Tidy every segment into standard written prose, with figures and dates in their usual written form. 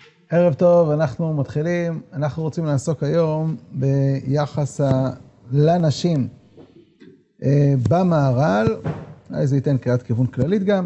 ערב טוב, אנחנו מתחילים. אנחנו רוצים לעסוק היום ביחס לנשים במהר"ל. זה ייתן קריאת כיוון כללית גם.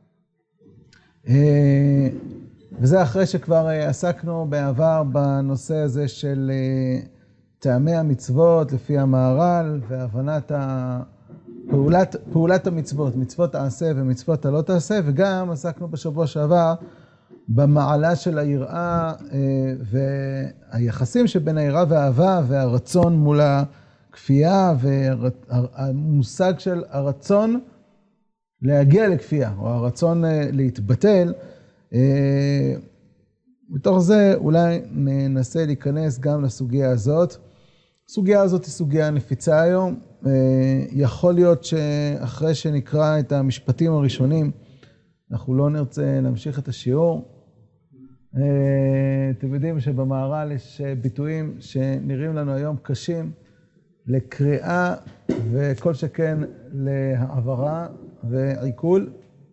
וזה אחרי שכבר עסקנו בעבר בנושא הזה של טעמי המצוות לפי המהר"ל והבנת פעולת המצוות, מצוות תעשה ומצוות הלא תעשה, וגם עסקנו בשבוע שעבר במעלה של היראה והיחסים שבין היראה והאהבה והרצון מול הכפייה והמושג של הרצון להגיע לכפייה או הרצון להתבטל. בתוך זה אולי ננסה להיכנס גם לסוגיה הזאת. הסוגיה הזאת היא סוגיה נפיצה היום. יכול להיות שאחרי שנקרא את המשפטים הראשונים אנחנו לא נרצה להמשיך את השיעור. אתם יודעים שבמהר"ל יש ביטויים שנראים לנו היום קשים לקריאה וכל שכן להעברה ועיכול,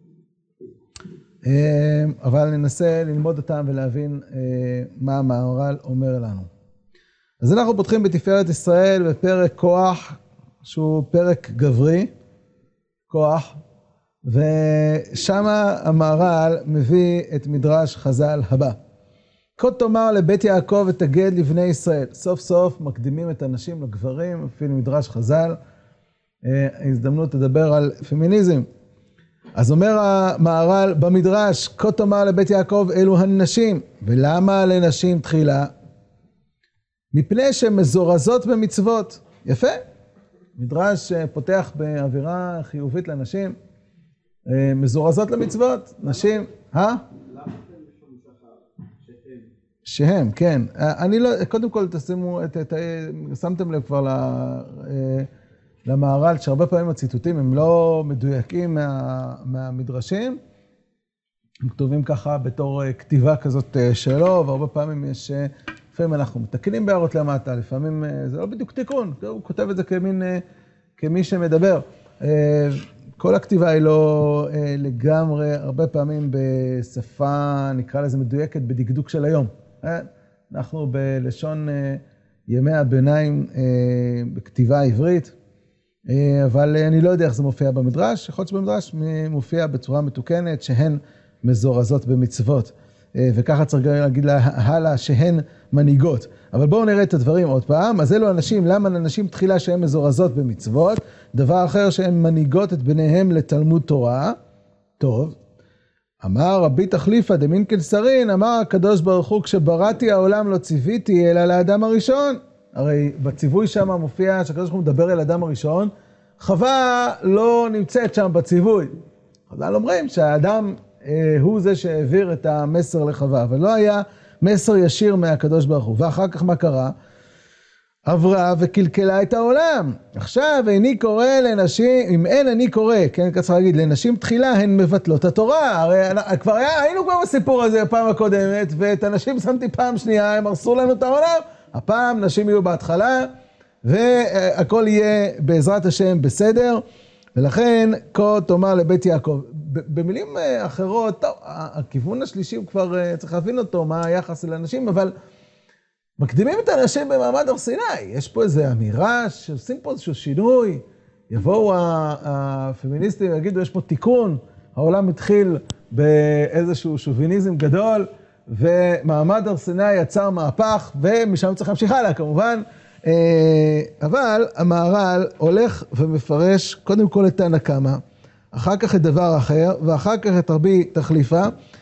אבל ננסה ללמוד אותם ולהבין מה המהר"ל אומר לנו. אז אנחנו פותחים בתפארת ישראל בפרק כוח, שהוא פרק גברי, כוח, ושם המהר"ל מביא את מדרש חז"ל הבא. כה תאמר לבית יעקב ותגד לבני ישראל. סוף סוף מקדימים את הנשים לגברים, אפילו מדרש חז"ל. הזדמנות לדבר על פמיניזם. אז אומר המהר"ל במדרש, כה תאמר לבית יעקב אלו הנשים. ולמה לנשים תחילה? מפני שהן מזורזות במצוות. יפה. מדרש פותח באווירה חיובית לנשים. מזורזות למצוות, נשים, שהם, כן. אני לא, קודם כל תשימו, שמתם לב כבר למהר"ל, שהרבה פעמים הציטוטים הם לא מדויקים מהמדרשים, הם כתובים ככה בתור כתיבה כזאת שלו, והרבה פעמים יש, לפעמים אנחנו מתקנים בהערות למטה, לפעמים זה לא בדיוק תיקון, הוא כותב את זה כמי שמדבר. כל הכתיבה היא לא לגמרי, הרבה פעמים בשפה, נקרא לזה מדויקת, בדקדוק של היום. אנחנו בלשון ימי הביניים בכתיבה עברית, אבל אני לא יודע איך זה מופיע במדרש. יכול להיות שבמדרש מופיע בצורה מתוקנת שהן מזורזות במצוות, וככה צריך להגיד לה הלאה שהן מנהיגות. אבל בואו נראה את הדברים עוד פעם. אז אלו אנשים, למה לנשים תחילה שהן מזורזות במצוות? דבר אחר שהן מנהיגות את בניהם לתלמוד תורה. טוב. אמר רבי תחליפא דמין כלסרין, אמר הקדוש ברוך הוא כשבראתי העולם לא ציוויתי אלא לאדם הראשון. הרי בציווי שם מופיע שהקדוש ברוך הוא מדבר אל האדם הראשון. חווה לא נמצאת שם בציווי. חז"ל אומרים שהאדם הוא זה שהעביר את המסר לחווה, אבל לא היה מסר ישיר מהקדוש ברוך הוא. ואחר כך מה קרה? עברה וקלקלה את העולם. עכשיו איני קורא לנשים, אם אין אני קורא, כן, צריך להגיד, לנשים תחילה הן מבטלות התורה. הרי כבר היינו כבר בסיפור הזה בפעם הקודמת, ואת הנשים שמתי פעם שנייה, הם הרסו לנו את העולם. הפעם נשים יהיו בהתחלה, והכל יהיה בעזרת השם בסדר, ולכן כה תאמר לבית יעקב. במילים אחרות, טוב, הכיוון השלישי הוא כבר צריך להבין אותו, מה היחס לאנשים, אבל מקדימים את האנשים במעמד הר סיני. יש פה איזו אמירה שעושים פה איזשהו שינוי, יבואו הפמיניסטים ויגידו, יש פה תיקון, העולם התחיל באיזשהו שוביניזם גדול, ומעמד הר סיני יצר מהפך, ומשם צריך להמשיך הלאה כמובן, אבל המהר"ל הולך ומפרש קודם כל את תנא קמא, אחר כך את דבר אחר, ואחר כך את רבי תחליפא,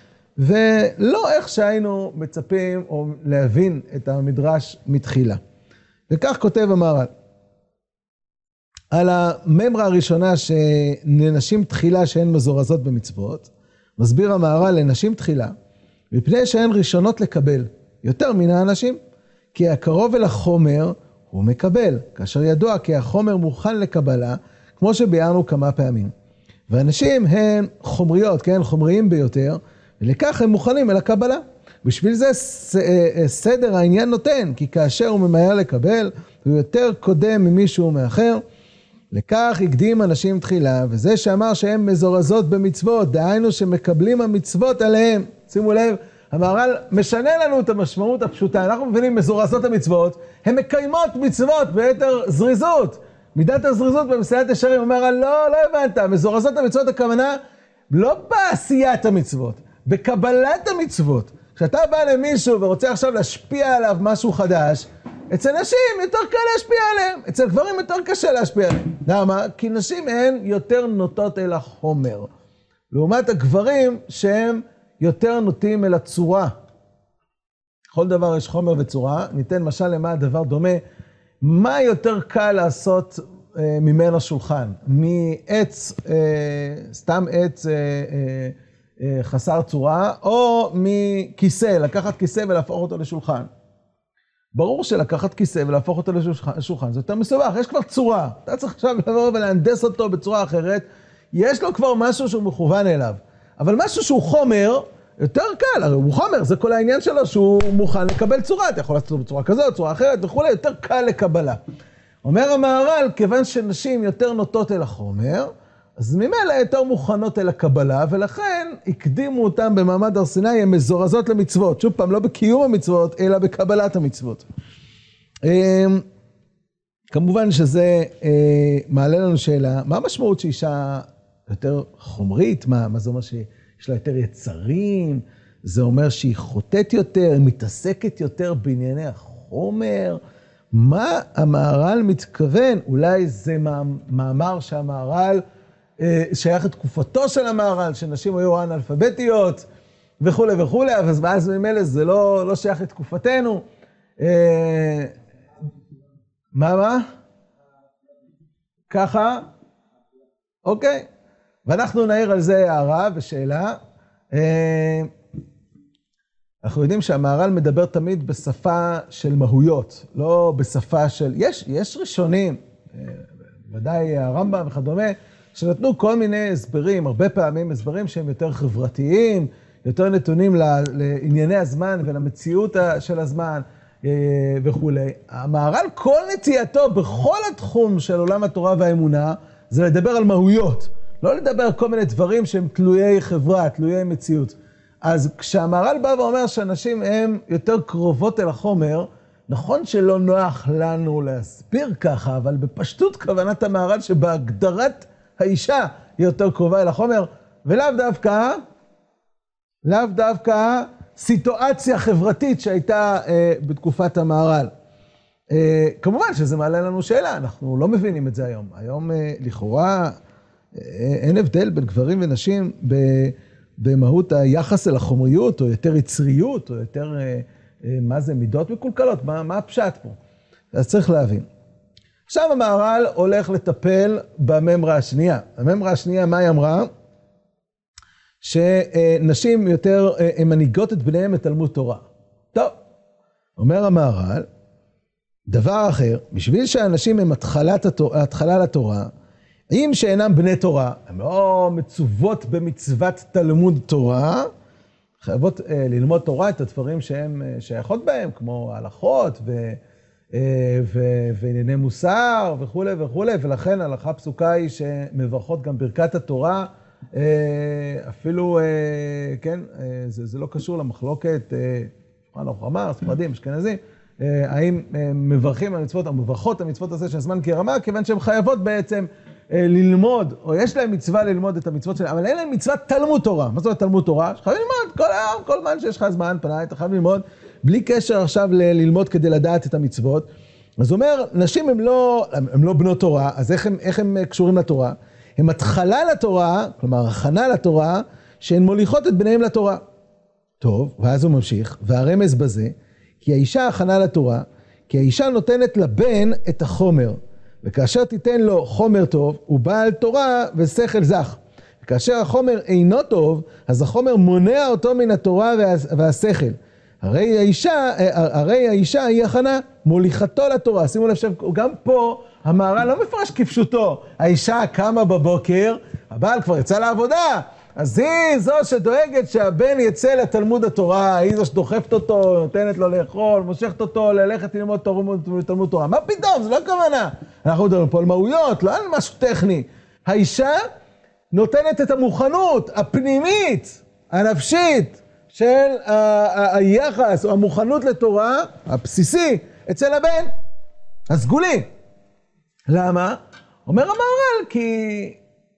ולא איך שהיינו מצפים או להבין את המדרש מתחילה. וכך כותב המהר"ל. על הממרה הראשונה שלנשים תחילה שהן מזורזות במצוות, מסביר המהר"ל לנשים תחילה, מפני שהן ראשונות לקבל יותר מן האנשים, כי הקרוב אל החומר הוא מקבל, כאשר ידוע כי החומר מוכן לקבלה, כמו שביארנו כמה פעמים. ואנשים הם חומריות, כן, חומריים ביותר, ולכך הם מוכנים אל הקבלה. בשביל זה סדר העניין נותן, כי כאשר הוא ממהר לקבל, הוא יותר קודם ממישהו מאחר, לכך הקדים אנשים תחילה, וזה שאמר שהם מזורזות במצוות, דהיינו שמקבלים המצוות עליהם. שימו לב, המהר"ל משנה לנו את המשמעות הפשוטה. אנחנו מבינים מזורזות המצוות, הן מקיימות מצוות ביתר זריזות. מידת הזריזות במסילת ישרים אומר, לא הבנת, מזורזות המצוות הכוונה לא בעשיית המצוות, בקבלת המצוות. כשאתה בא למישהו ורוצה עכשיו להשפיע עליו משהו חדש, אצל נשים יותר קל להשפיע עליהם, אצל גברים יותר קשה להשפיע עליהם. למה? כי נשים הן יותר נוטות אל החומר. לעומת הגברים שהם יותר נוטים אל הצורה. כל דבר יש חומר וצורה. ניתן משל למה הדבר דומה. מה יותר קל לעשות ממנו שולחן? מעץ, סתם עץ חסר צורה, או מכיסא, לקחת כיסא ולהפוך אותו לשולחן. ברור שלקחת כיסא ולהפוך אותו לשולחן, זה יותר מסובך, יש כבר צורה. אתה צריך עכשיו לבוא ולהנדס אותו בצורה אחרת, יש לו כבר משהו שהוא מכוון אליו. אבל משהו שהוא חומר, יותר קל, הרי הוא חומר, זה כל העניין שלו שהוא מוכן לקבל צורה, אתה יכול לעשות אותו בצורה כזאת, צורה אחרת וכו', יותר קל לקבלה. אומר המהר"ל, כיוון שנשים יותר נוטות אל החומר, אז ממילא יותר מוכנות אל הקבלה, ולכן הקדימו אותם במעמד הר סיני, הן מזורזות למצוות. שוב פעם, לא בקיום המצוות, אלא בקבלת המצוות. כמובן שזה מעלה לנו שאלה, מה המשמעות שאישה יותר חומרית? מה זה אומר שיש לה יותר יצרים? זה אומר שהיא חוטאת יותר, מתעסקת יותר בענייני החומר? מה המהר"ל מתכוון? אולי זה מאמר שהמהר"ל שייך לתקופתו של המהר"ל, שנשים היו אנאלפביתיות וכו' וכו', אבל אז ממילא זה לא שייך לתקופתנו. מה? ככה? אוקיי. ואנחנו נעיר על זה הערה ושאלה. אנחנו יודעים שהמהר"ל מדבר תמיד בשפה של מהויות, לא בשפה של... יש ראשונים, ודאי הרמב"ם וכדומה, שנתנו כל מיני הסברים, הרבה פעמים הסברים שהם יותר חברתיים, יותר נתונים לענייני הזמן ולמציאות של הזמן וכו'. המהר"ל, כל נטייתו בכל התחום של עולם התורה והאמונה, זה לדבר על מהויות, לא לדבר על כל מיני דברים שהם תלויי חברה, תלויי מציאות. אז כשהמהר"ל בא ואומר שאנשים הם יותר קרובות אל החומר, נכון שלא נוח לנו להסביר ככה, אבל בפשטות כוונת המהר"ל שבהגדרת האישה היא יותר קרובה אל החומר, ולאו דווקא סיטואציה חברתית שהייתה בתקופת המהר"ל. כמובן שזה מעלה לנו שאלה, אנחנו לא מבינים את זה היום. היום לכאורה אין הבדל בין גברים ונשים במהות היחס אל החומריות, או יותר יצריות, או יותר, מה זה, מידות מקולקלות, מה הפשט פה? אז צריך להבין. עכשיו המהר"ל הולך לטפל בממרה השנייה. הממרה השנייה, מה היא אמרה? שנשים יותר מנהיגות את בניהם לתלמוד תורה. טוב, אומר המהר"ל, דבר אחר, בשביל שהאנשים הם התחלה לתורה, אם שאינם בני תורה, הם לא מצוות במצוות תלמוד תורה, חייבות ללמוד תורה את הדברים שהן שייכות בהם, כמו הלכות וענייני מוסר וכו' וכו', ולכן הלכה פסוקה היא שמברכות גם ברכת התורה, אפילו, כן, זה לא קשור למחלוקת, אנחנו אמר, ספרדים, אשכנזים, האם מברכים המצוות, המברכות המצוות הזה של זמן כרמה, כיוון שהן חייבות בעצם ללמוד, או יש להם מצווה ללמוד את המצוות שלהם, אבל אין להם מצוות תלמוד תורה. מה זאת אומרת תלמוד תורה? שחייב ללמוד כל היום, כל זמן שיש לך זמן, פנאי, אתה חייב ללמוד, בלי קשר עכשיו ללמוד כדי לדעת את המצוות. אז הוא אומר, נשים הם לא בנות תורה, אז איך הם קשורים לתורה? הם התחלה לתורה, כלומר, הכנה לתורה, שהן מוליכות את בניהם לתורה. טוב, ואז הוא ממשיך, והרמז בזה, כי האישה הכנה לתורה, כי האישה נותנת לבן את החומר, וכאשר תיתן לו חומר טוב, הוא בעל תורה ושכל זך. וכאשר החומר אינו טוב, אז החומר מונע אותו מן התורה והשכל. הרי האישה היא הכנה, מוליכתו לתורה. שימו לב, גם פה המהר"ל לא מפרש כפשוטו. האישה קמה בבוקר, הבעל כבר יצא לעבודה, אז היא זו שדואגת שהבן יצא לתלמוד התורה, היא זו שדוחפת אותו, נותנת לו לאכול, מושכת אותו ללכת ללמוד תלמוד תורה. מה פתאום? זה לא כוונה. אנחנו מדברים פה על מהויות, לא על משהו טכני. האישה נותנת את המוכנות הפנימית, הנפשית, של היחס או המוכנות לתורה הבסיסי אצל הבן, הסגולי. למה? אומר המהר"ל, כי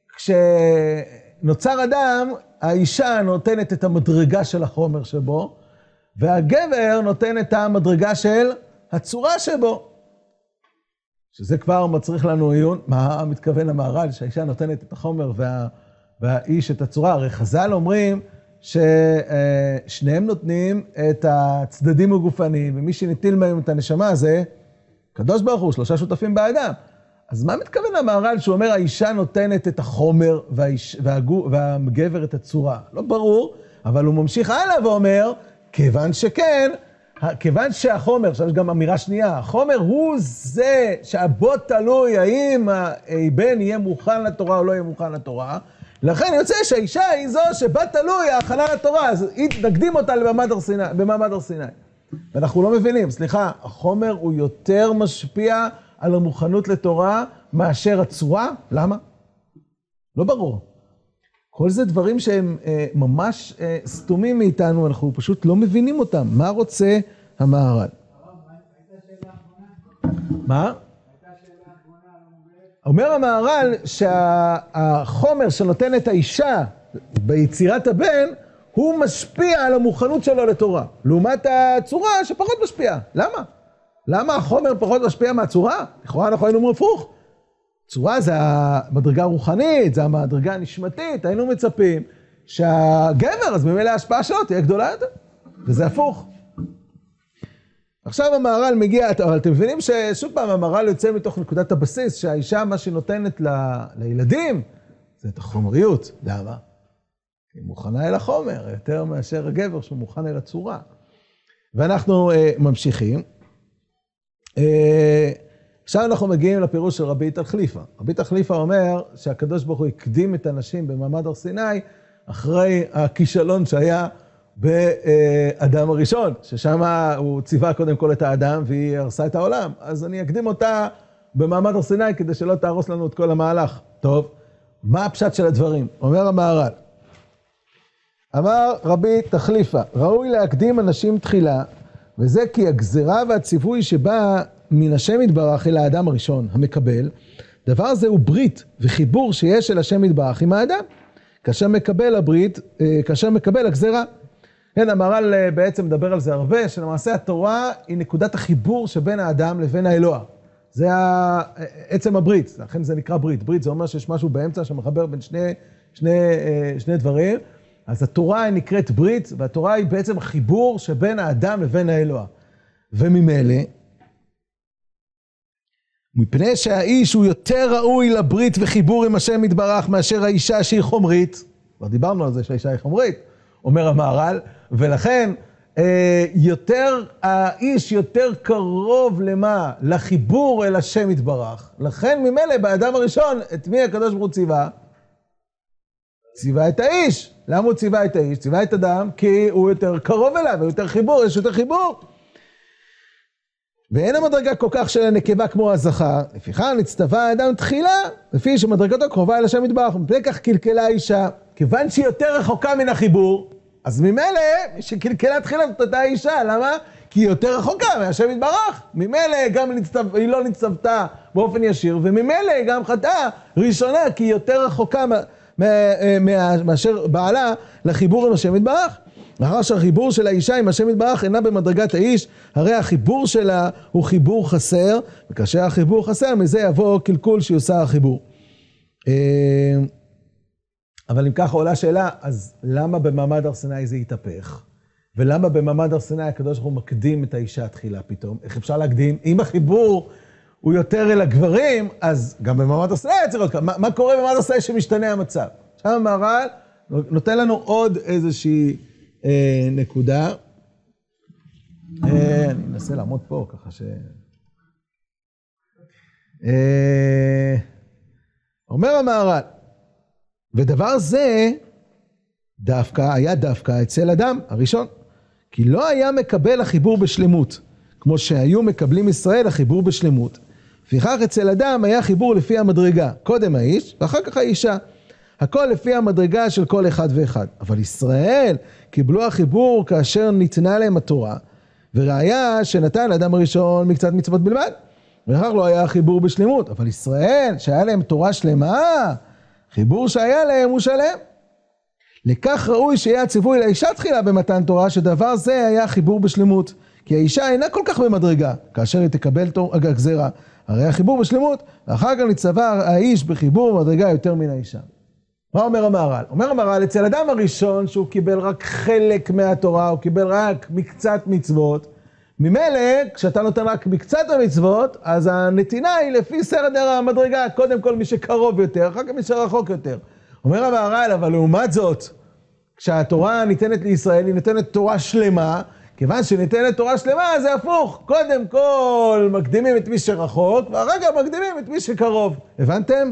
כשנוצר אדם, האישה נותנת את המדרגה של החומר שבו, והגבר נותן את המדרגה של הצורה שבו. שזה כבר מצריך לנו עיון. מה מתכוון המהר"ל? שהאישה נותנת את החומר והאיש את הצורה. הרי חז"ל אומרים ששניהם נותנים את הצדדים הגופניים, ומי שנטיל מהם את הנשמה זה קדוש ברוך הוא, 3 שותפים באדם. אז מה מתכוון המהר"ל שהוא אומר האישה נותנת את החומר והגבר את הצורה? לא ברור, אבל הוא ממשיך הלאה ואומר, כיוון שכן, כיוון שהחומר, עכשיו יש גם אמירה שנייה, החומר הוא זה שהבו תלוי האם הבן יהיה מוכן לתורה או לא יהיה מוכן לתורה, לכן יוצא שהאישה היא זו שבה תלוי ההכנה לתורה, אז נקדים אותה במעמד הר סיני. ואנחנו לא מבינים, סליחה, החומר הוא יותר משפיע על המוכנות לתורה מאשר הצורה? למה? לא ברור. כל זה דברים שהם ממש סתומים מאיתנו, אנחנו פשוט לא מבינים אותם. מה רוצה המהר"ל? מה? אומר המהר"ל שהחומר שנותן את האישה ביצירת הבן, הוא משפיע על המוכנות שלו לתורה. לעומת הצורה שפחות משפיעה. למה? למה החומר פחות משפיע מהצורה? לכאורה אנחנו היינו הפוך. צורה זה המדרגה הרוחנית, זה המדרגה הנשמתית, היינו מצפים שהגבר, אז ממילא ההשפעה שלו תהיה גדולה יותר. וזה הפוך. עכשיו המהר"ל מגיע, אבל אתם מבינים ששוב פעם המהר"ל יוצא מתוך נקודת הבסיס, שהאישה מה שהיא נותנת לילדים, זה את החומריות. למה? היא מוכנה אל החומר, יותר מאשר הגבר שהוא מוכן אל הצורה. ואנחנו ממשיכים. עכשיו אנחנו מגיעים לפירוש של רבי תחליפה. רבי תחליפה אומר שהקדוש ברוך הוא הקדים את הנשים במעמד הר סיני, אחרי הכישלון שהיה באדם הראשון, ששם הוא ציווה קודם כל את האדם והיא הרסה את העולם. אז אני אקדים אותה במעמד הר סיני כדי שלא תהרוס לנו את כל המהלך. טוב, מה הפשט של הדברים? אומר המהר"ל. אמר רבי תחליפה, ראוי להקדים אנשים תחילה, וזה כי הגזרה והציווי שבא מן השם יתברך אל האדם הראשון, המקבל, דבר זה הוא ברית וחיבור שיש אל השם יתברך עם האדם, כאשר מקבל הברית, כאשר מקבל הגזרה. כן, המהר"ל בעצם מדבר על זה הרבה, שלמעשה התורה היא נקודת החיבור שבין האדם לבין האלוה. זה עצם הברית, לכן זה נקרא ברית. ברית זה אומר שיש משהו באמצע שמחבר בין שני דברים. אז התורה היא נקראת ברית, והתורה היא בעצם חיבור שבין האדם לבין האלוה. וממילא, מפני שהאיש הוא יותר ראוי לברית וחיבור עם השם יתברך מאשר האישה שהיא חומרית, כבר דיברנו על זה שהאישה היא חומרית, אומר המהר"ל, ולכן האיש יותר קרוב למה? לחיבור אל השם יתברך. לכן ממילא באדם הראשון, את מי הקדוש ברוך הוא ציווה? ציווה את האיש. למה הוא ציווה את האיש? ציווה את אדם כי הוא יותר קרוב אליו, הוא יותר חיבור, יש יותר חיבור. ואין המדרגה כל כך של הנקבה כמו הזכר, לפיכך נצטווה האדם תחילה, לפי שמדרגתו קרובה אל השם יתברך, ומפני כך קלקלה האישה, כיוון שהיא יותר רחוקה מן החיבור, אז ממילא שקלקלה תחילה זאת אותה האישה, למה? כי היא יותר רחוקה מהשם יתברך, ממילא גם היא לא נצטוותה באופן ישיר, וממילא גם חטאה ראשונה, כי היא יותר רחוקה מאשר בעלה לחיבור עם השם יתברך. לאחר שהחיבור של האישה עם השם יתברך אינה במדרגת האיש, הרי החיבור שלה הוא חיבור חסר, וכאשר החיבור חסר, מזה יבוא קלקול שיוסר החיבור. אבל אם ככה עולה שאלה, אז למה במעמד הר סיני זה יתהפך? ולמה במעמד הר סיני הקדוש ברוך הוא מקדים את האישה התחילה פתאום? איך אפשר להקדים? אם החיבור הוא יותר אל הגברים, אז גם במעמד הר סיני צריך להיות, מה קורה במעמד הר סיני שמשתנה המצב? עכשיו המהר"ל נותן לנו עוד איזושהי נקודה. אני אנסה לעמוד פה ככה ש... אומר המהר"ל, ודבר זה היה דווקא אצל אדם הראשון, כי לא היה מקבל החיבור בשלמות, כמו שהיו מקבלים ישראל החיבור בשלמות. לפיכך אצל אדם היה חיבור לפי המדרגה, קודם האיש ואחר כך האישה. הכל לפי המדרגה של כל אחד ואחד. אבל ישראל קיבלו החיבור כאשר ניתנה להם התורה, וראיה שנתן לאדם הראשון מקצת מצוות בלבד, וכך לא היה חיבור בשלמות. אבל ישראל שהיה להם תורה שלמה, חיבור שהיה להם הוא שלם. לכך ראוי שיהיה הציווי לאישה תחילה במתן תורה, שדבר זה היה חיבור בשלמות. כי האישה אינה כל כך במדרגה, כאשר היא תקבל גזירה, הרי החיבור בשלמות, ואחר כך נצטווה האיש בחיבור במדרגה יותר מן האישה. מה אומר המהר"ל? אומר המהר"ל, אצל אדם הראשון שהוא קיבל רק חלק מהתורה, הוא קיבל רק מקצת מצוות, ממילא כשאתה נותן רק מקצת המצוות, אז הנתינה היא לפי סדר המדרגה, קודם כל מי שקרוב יותר, אחר כך מי שרחוק יותר. אומר המהר"ל, אבל לעומת זאת, כשהתורה ניתנת לישראל, היא ניתנת תורה שלמה, כיוון שניתנת תורה שלמה, זה הפוך. קודם כל מקדימים את מי שרחוק, ואחר כך מקדימים את מי שקרוב. הבנתם?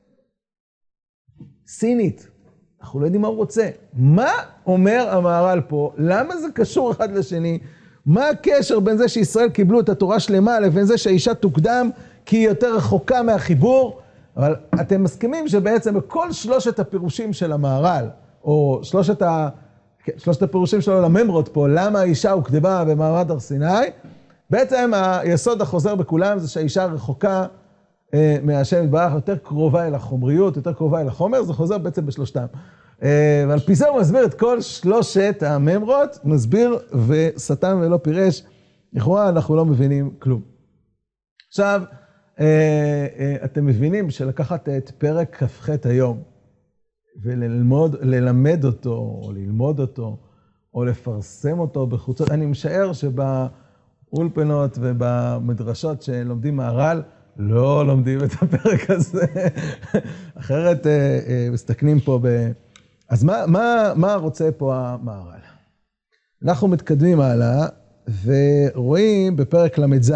סינית. אנחנו לא יודעים מה הוא רוצה. מה אומר המהר"ל פה? למה זה קשור אחד לשני? מה הקשר בין זה שישראל קיבלו את התורה שלמה, לבין זה שהאישה תוקדם כי היא יותר רחוקה מהחיבור? אבל אתם מסכימים שבעצם בכל שלושת הפירושים של המהר"ל, או שלושת הפירושים שלו לממרות פה, למה האישה הוקדמה במעמד הר סיני, בעצם היסוד החוזר בכולם זה שהאישה רחוקה מהשם יתברך, יותר קרובה אל החומריות, יותר קרובה אל החומר, זה חוזר בעצם בשלושתם. ועל פי זה הוא מסביר את כל שלושת הממרות, מסביר וסתם ולא פירש, לכאורה אנחנו לא מבינים כלום. עכשיו, אתם מבינים שלקחת את פרק כ"ח היום, וללמד אותו, או ללמוד אותו, או לפרסם אותו בחוצות, אני משער שבאולפנות ובמדרשות שלומדים מהר"ל, לא לומדים את הפרק הזה, אחרת מסתכנים פה אז מה רוצה פה המהר"ל? אנחנו מתקדמים הלאה, ורואים בפרק ל"ז.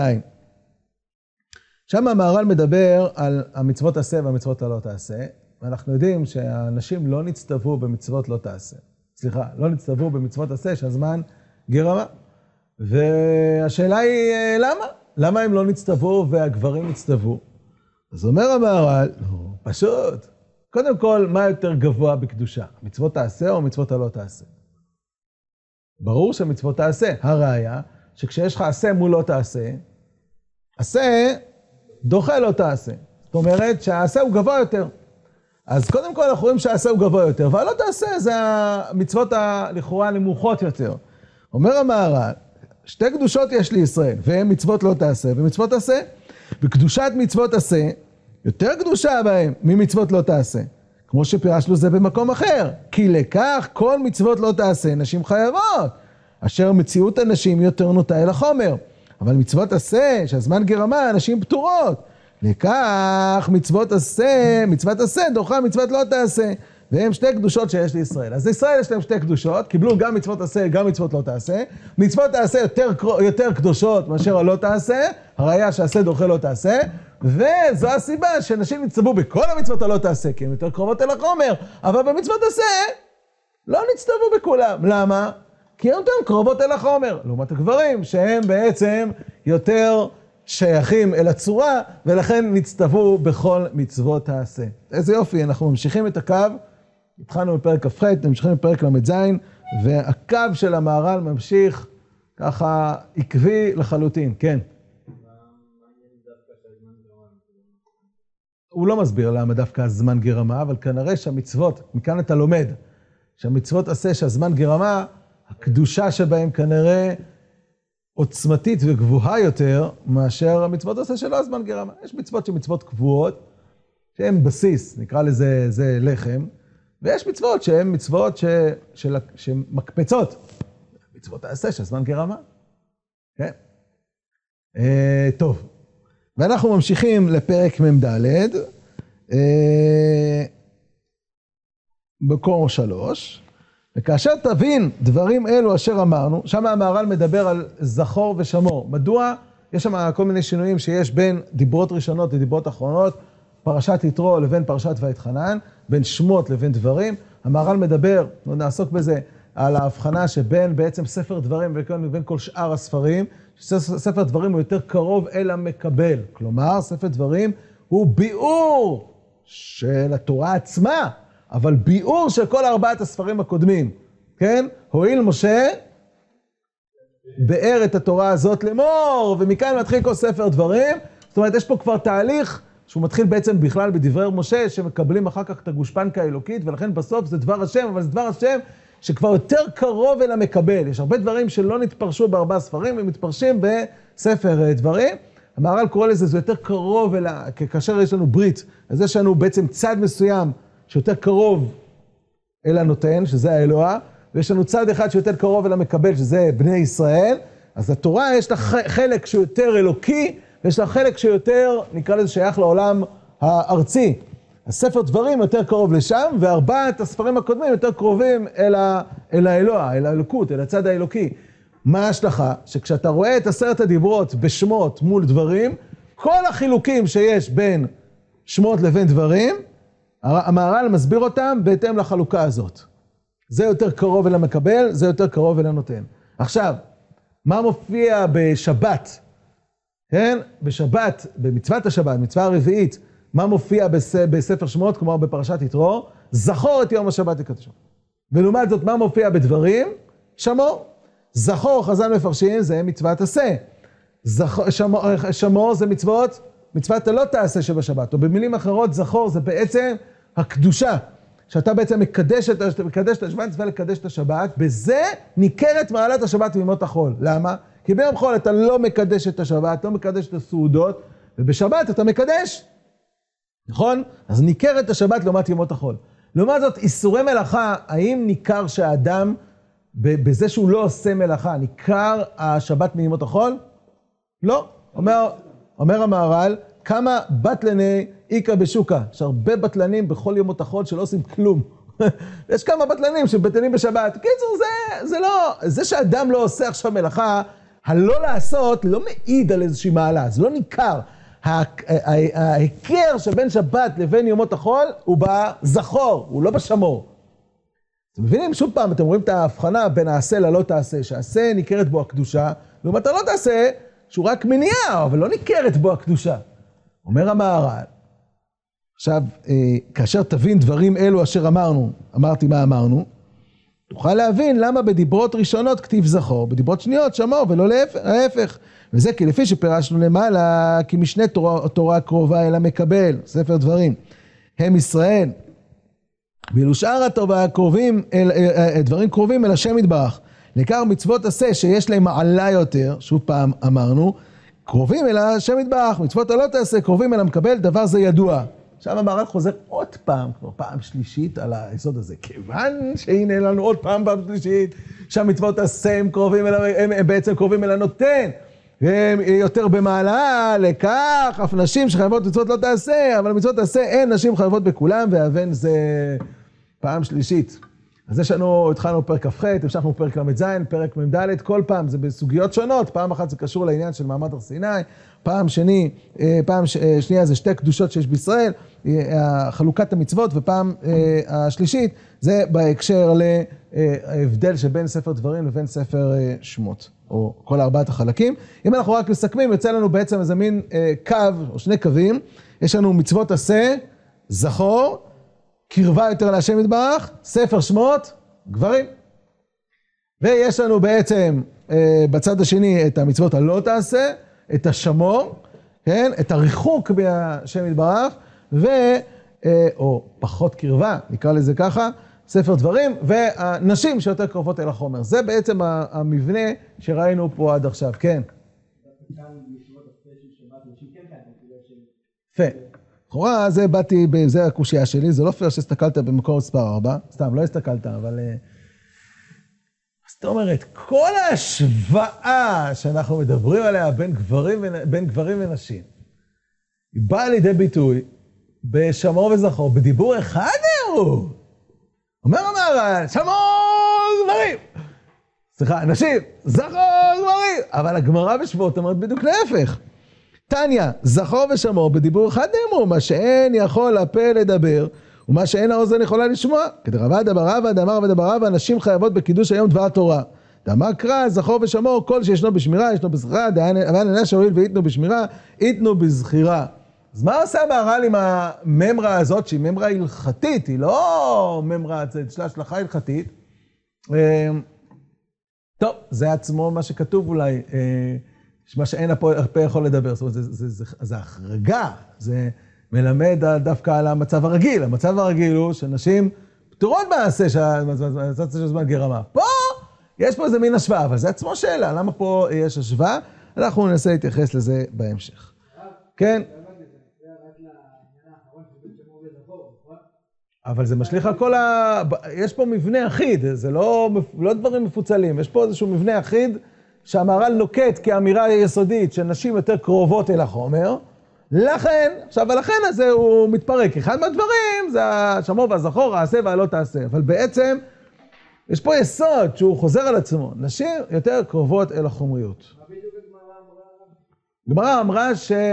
שם המהר"ל מדבר על המצוות עשה והמצוות הלא תעשה, ואנחנו יודעים שהאנשים לא נצטוו במצוות לא תעשה. סליחה, לא נצטוו במצוות עשה שהזמן גרמה. והשאלה היא למה? למה הם לא נצטוו והגברים נצטוו? אז אומר המהר"ל, פשוט. קודם כל, מה יותר גבוה בקדושה? מצוות תעשה או מצוות הלא תעשה? ברור שמצוות תעשה. הראיה שכשיש לך עשה מול לא תעשה, עשה דוחה לא תעשה. זאת אומרת שהעשה הוא גבוה יותר. אז קודם כל אנחנו רואים שהעשה הוא גבוה יותר, והלא תעשה זה המצוות לכאורה נמוכות יותר. אומר המהר"ל, שתי קדושות יש לישראל, והן מצוות לא תעשה ומצוות עשה. וקדושת מצוות עשה יותר קדושה בהם ממצוות לא תעשה. כמו שפירשנו זה במקום אחר. כי לכך כל מצוות לא תעשה נשים חייבות, אשר מציאות הנשים יותר נוטה אל החומר. אבל מצוות עשה, שהזמן גרמה, נשים פטורות. לכך מצוות עשה דוחה מצוות לא תעשה. והם שתי קדושות שיש לישראל. אז לישראל יש להם שתי קדושות, קיבלו גם מצוות עשה, גם מצוות לא תעשה. מצוות תעשה יותר קדושות מאשר הלא תעשה, הראיה שעשה דוחה לא תעשה, וזו הסיבה שנשים נצטוו בכל המצוות הלא תעשה, כי הן יותר קרובות אל החומר, אבל במצוות עשה לא נצטוו בכולם. למה? כי הן יותר קרובות אל החומר, לעומת הגברים, שהם בעצם יותר שייכים אל הצורה, ולכן נצטוו בכל מצוות תעשה. איזה יופי, אנחנו ממשיכים את הקו, התחלנו בפרק כ"ח, ממשיכים בפרק ל"ז, והקו של המהר"ל ממשיך ככה עקבי לחלוטין, כן. הוא לא מסביר למה דווקא הזמן גרמה, אבל כנראה שהמצוות, מכאן אתה לומד, שהמצוות עשה שהזמן גרמה, הקדושה שבהם כנראה עוצמתית וגבוהה יותר, מאשר המצוות עשה שלא הזמן גרמה. יש מצוות שמצוות קבועות, שהן בסיס, נקרא לזה זה לחם, ויש מצוות שהן מצוות שמקפצות. מצוות העשה שהזמן גרמה. כן? טוב. ואנחנו ממשיכים לפרק מ"ד, בקור 3, וכאשר תבין דברים אלו אשר אמרנו, שם המהר"ל מדבר על זכור ושמור. מדוע? יש שם כל מיני שינויים שיש בין דיברות ראשונות לדיברות אחרונות, פרשת יתרו לבין פרשת ואתחנן, בין שמות לבין דברים. המהר"ל מדבר, נעסוק בזה, על ההבחנה שבין בעצם ספר דברים ובין כל שאר הספרים, ספר דברים הוא יותר קרוב אל המקבל. כלומר, ספר דברים הוא ביאור של התורה עצמה. אבל ביאור של כל 4 הספרים הקודמים, כן? הואיל משה באר את התורה הזאת לאמור, ומכאן מתחיל כל ספר דברים. זאת אומרת, יש פה כבר תהליך שהוא מתחיל בעצם בכלל בדברי משה, שמקבלים אחר כך את הגושפנקה האלוקית, ולכן בסוף זה דבר השם, אבל זה דבר השם שכבר יותר קרוב אל המקבל. יש הרבה דברים שלא נתפרשו ב4 ספרים, הם מתפרשים בספר דברים. המהר"ל קורא לזה, זה יותר קרוב אל כאשר יש לנו ברית, אז יש לנו בעצם צד מסוים שיותר קרוב אל הנותן, שזה האלוה, ויש לנו צד אחד שיותר קרוב אל המקבל, שזה בני ישראל. אז התורה יש לה חלק שהוא יותר אלוקי, ויש לה חלק שיותר, נקרא לזה, שייך לעולם הארצי. הספר דברים יותר קרוב לשם, ו4 הספרים הקודמים יותר קרובים אל האלוה, אל האלוקות, אל הצד האלוקי. מה ההשלכה? שכשאתה רואה את 10 הדיברות בשמות מול דברים, כל החילוקים שיש בין שמות לבין דברים, המהר"ל מסביר אותם בהתאם לחלוקה הזאת. זה יותר קרוב אל המקבל, זה יותר קרוב אל הנותן. עכשיו, מה מופיע בשבת? כן? בשבת, במצוות השבת, מצווה הרביעית, מה מופיע בספר שמות, כלומר בפרשת יתרו? זכור את יום השבת לקדשו. ולעומת זאת, מה מופיע בדברים? שמור. זכור, חז"ל מפרשים, זה מצוות עשה. שמור זה מצוות הלא תעשה שבשבת. או במילים אחרות, זכור זה בעצם הקדושה. שאתה בעצם מקדש את השבת, מצווה לקדש את השבת, בזה ניכרת מעלת השבת מימות החול. למה? כי ביום חול אתה לא מקדש את השבת, לא מקדש את הסעודות, ובשבת אתה מקדש. נכון? אז ניכרת השבת לעומת ימות החול. לעומת זאת, איסורי מלאכה, האם ניכר שהאדם, בזה שהוא לא עושה מלאכה, ניכר השבת מימות החול? לא. אומר המהר"ל, כמה בטלני איקה בשוקה. יש הרבה בטלנים בכל ימות החול שלא עושים כלום. יש כמה בטלנים שבטלנים בשבת. קיצור, זה לא, זה שאדם לא עושה עכשיו מלאכה, הלא לעשות לא מעיד על איזושהי מעלה, זה לא ניכר. ההיכר שבין שבת לבין יומות החול הוא בזכור, הוא לא בשמור. אתם מבינים? שוב פעם, אתם רואים את ההבחנה בין העשה ללא תעשה, שהעשה ניכרת בו הקדושה, לעומת הלא תעשה, שהוא רק מניעה, אבל לא ניכרת בו הקדושה. אומר המהר"ל, עכשיו, כאשר תבין דברים אלו אשר אמרתי מה אמרנו, תוכל להבין למה בדיברות ראשונות כתיב זכור, בדיברות שניות שמור ולא להפך. וזה כי לפי שפירשנו למעלה, כי משנה תורה קרובה אל המקבל, ספר דברים, הם ישראל, ואילו שאר התורה דברים קרובים אל השם יתברך. לעיקר מצוות עשה שיש להם מעלה יותר, שוב פעם אמרנו, קרובים אל השם יתברך, מצוות הלא תעשה קרובים אל המקבל, דבר זה ידוע. עכשיו המהר"ל חוזר עוד פעם, כבר פעם שלישית על היסוד הזה, כיוון שהנה לנו עוד פעם שלישית, שהמצוות עשה הם בעצם קרובים אל הנותן, והם יותר במעלה, לכך, אף נשים שחייבות מצוות לא תעשה, אבל מצוות תעשה אין נשים חייבות בכולם, והבן זה פעם שלישית. אז יש לנו, התחלנו פרק כ"ח, המשכנו פרק ל"ז, פרק מ"ד, כל פעם זה בסוגיות שונות, פעם אחת זה קשור לעניין של מעמד הר סיני, פעם שנייה זה 2 קדושות שיש בישראל, חלוקת המצוות, ופעם השלישית זה בהקשר להבדל שבין ספר דברים לבין ספר שמות, או כל 4 החלקים. אם אנחנו רק מסכמים, יוצא לנו בעצם איזה מין קו, או 2 קווים, יש לנו מצוות עשה, זכור, קרבה יותר להשם יתברך, ספר שמות, גברים. ויש לנו בעצם בצד השני את המצוות הלא תעשה, את השמור, כן? את הריחוק מהשם יתברך, או פחות קרבה, נקרא לזה ככה, ספר דברים, והנשים שיותר קרובות אל החומר. זה בעצם המבנה שראינו פה עד עכשיו, כן? יפה. לכאורה, זה באתי, זה הקושייה שלי, זה לא פייר שהסתכלת במקור מספר 4, סתם, לא הסתכלת, אבל... זאת אומרת, כל ההשוואה שאנחנו מדברים עליה בין גברים ונשים, היא באה לידי ביטוי בשמור וזכור, בדיבור אחד נאמרו. אומר המהר"ל, שמור גברים. סליחה, נשים, זכור גברים. אבל הגמרא בשבועות אומרת בדיוק להפך. תניא, זכור ושמור בדיבור אחד נאמרו, מה שאין יכול הפה לדבר, ומה שאין האוזן יכולה לשמוע. כדרבא דאמר רבא, דאמר רבא דאמר רבא, נשים חייבות בקידוש היום דבר תורה. דאמר קרא, זכור ושמור, כל שישנו בשמירה, ישנו בזכירה, אבל אנשי הואיל ויתנו בשמירה, יתנו בזכירה. אז מה עושה המהר"ל עם הממרה הזאת, שהיא ממרה הלכתית, היא לא ממרה, זה השלכה הלכתית. טוב, זה עצמו מה שכתוב אולי, מה שאין הפה יכול לדבר, זאת אומרת, זה החרגה, זה מלמד דווקא על המצב הרגיל. המצב הרגיל הוא שנשים פטורות מעשה של זמן גרמה. פה יש פה איזה מין השוואה, אבל זה עצמו שאלה, למה פה יש השוואה? אנחנו ננסה להתייחס לזה בהמשך. כן? אבל זה משליך על כל יש פה מבנה אחיד, זה לא דברים מפוצלים, יש פה איזשהו מבנה אחיד שהמהר"ל נוקט כאמירה יסודית שנשים יותר קרובות אל החומר, ולכן הזה הוא מתפרק. אחד מהדברים זה השמור והזכור, העשה והלא תעשה, אבל בעצם יש פה יסוד שהוא חוזר על עצמו, נשים יותר קרובות אל החומריות. גמרא אמרה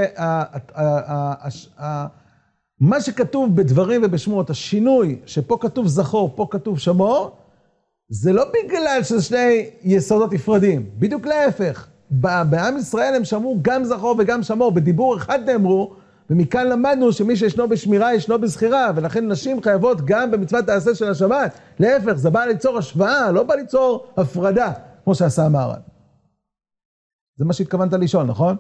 מה שכתוב בדברים ובשמות, השינוי שפה כתוב זכור, פה כתוב שמור, זה לא בגלל שזה שני יסודות נפרדים, בדיוק להפך. בעם ישראל הם שמרו גם זכור וגם שמור, בדיבור אחד נאמרו, ומכאן למדנו שמי שישנו בשמירה ישנו בזכירה, ולכן נשים חייבות גם במצוות העשה של השבת. להפך, זה בא ליצור השוואה, לא בא ליצור הפרדה, כמו שעשה המהר"ל. זה מה שהתכוונת לשאול, נכון?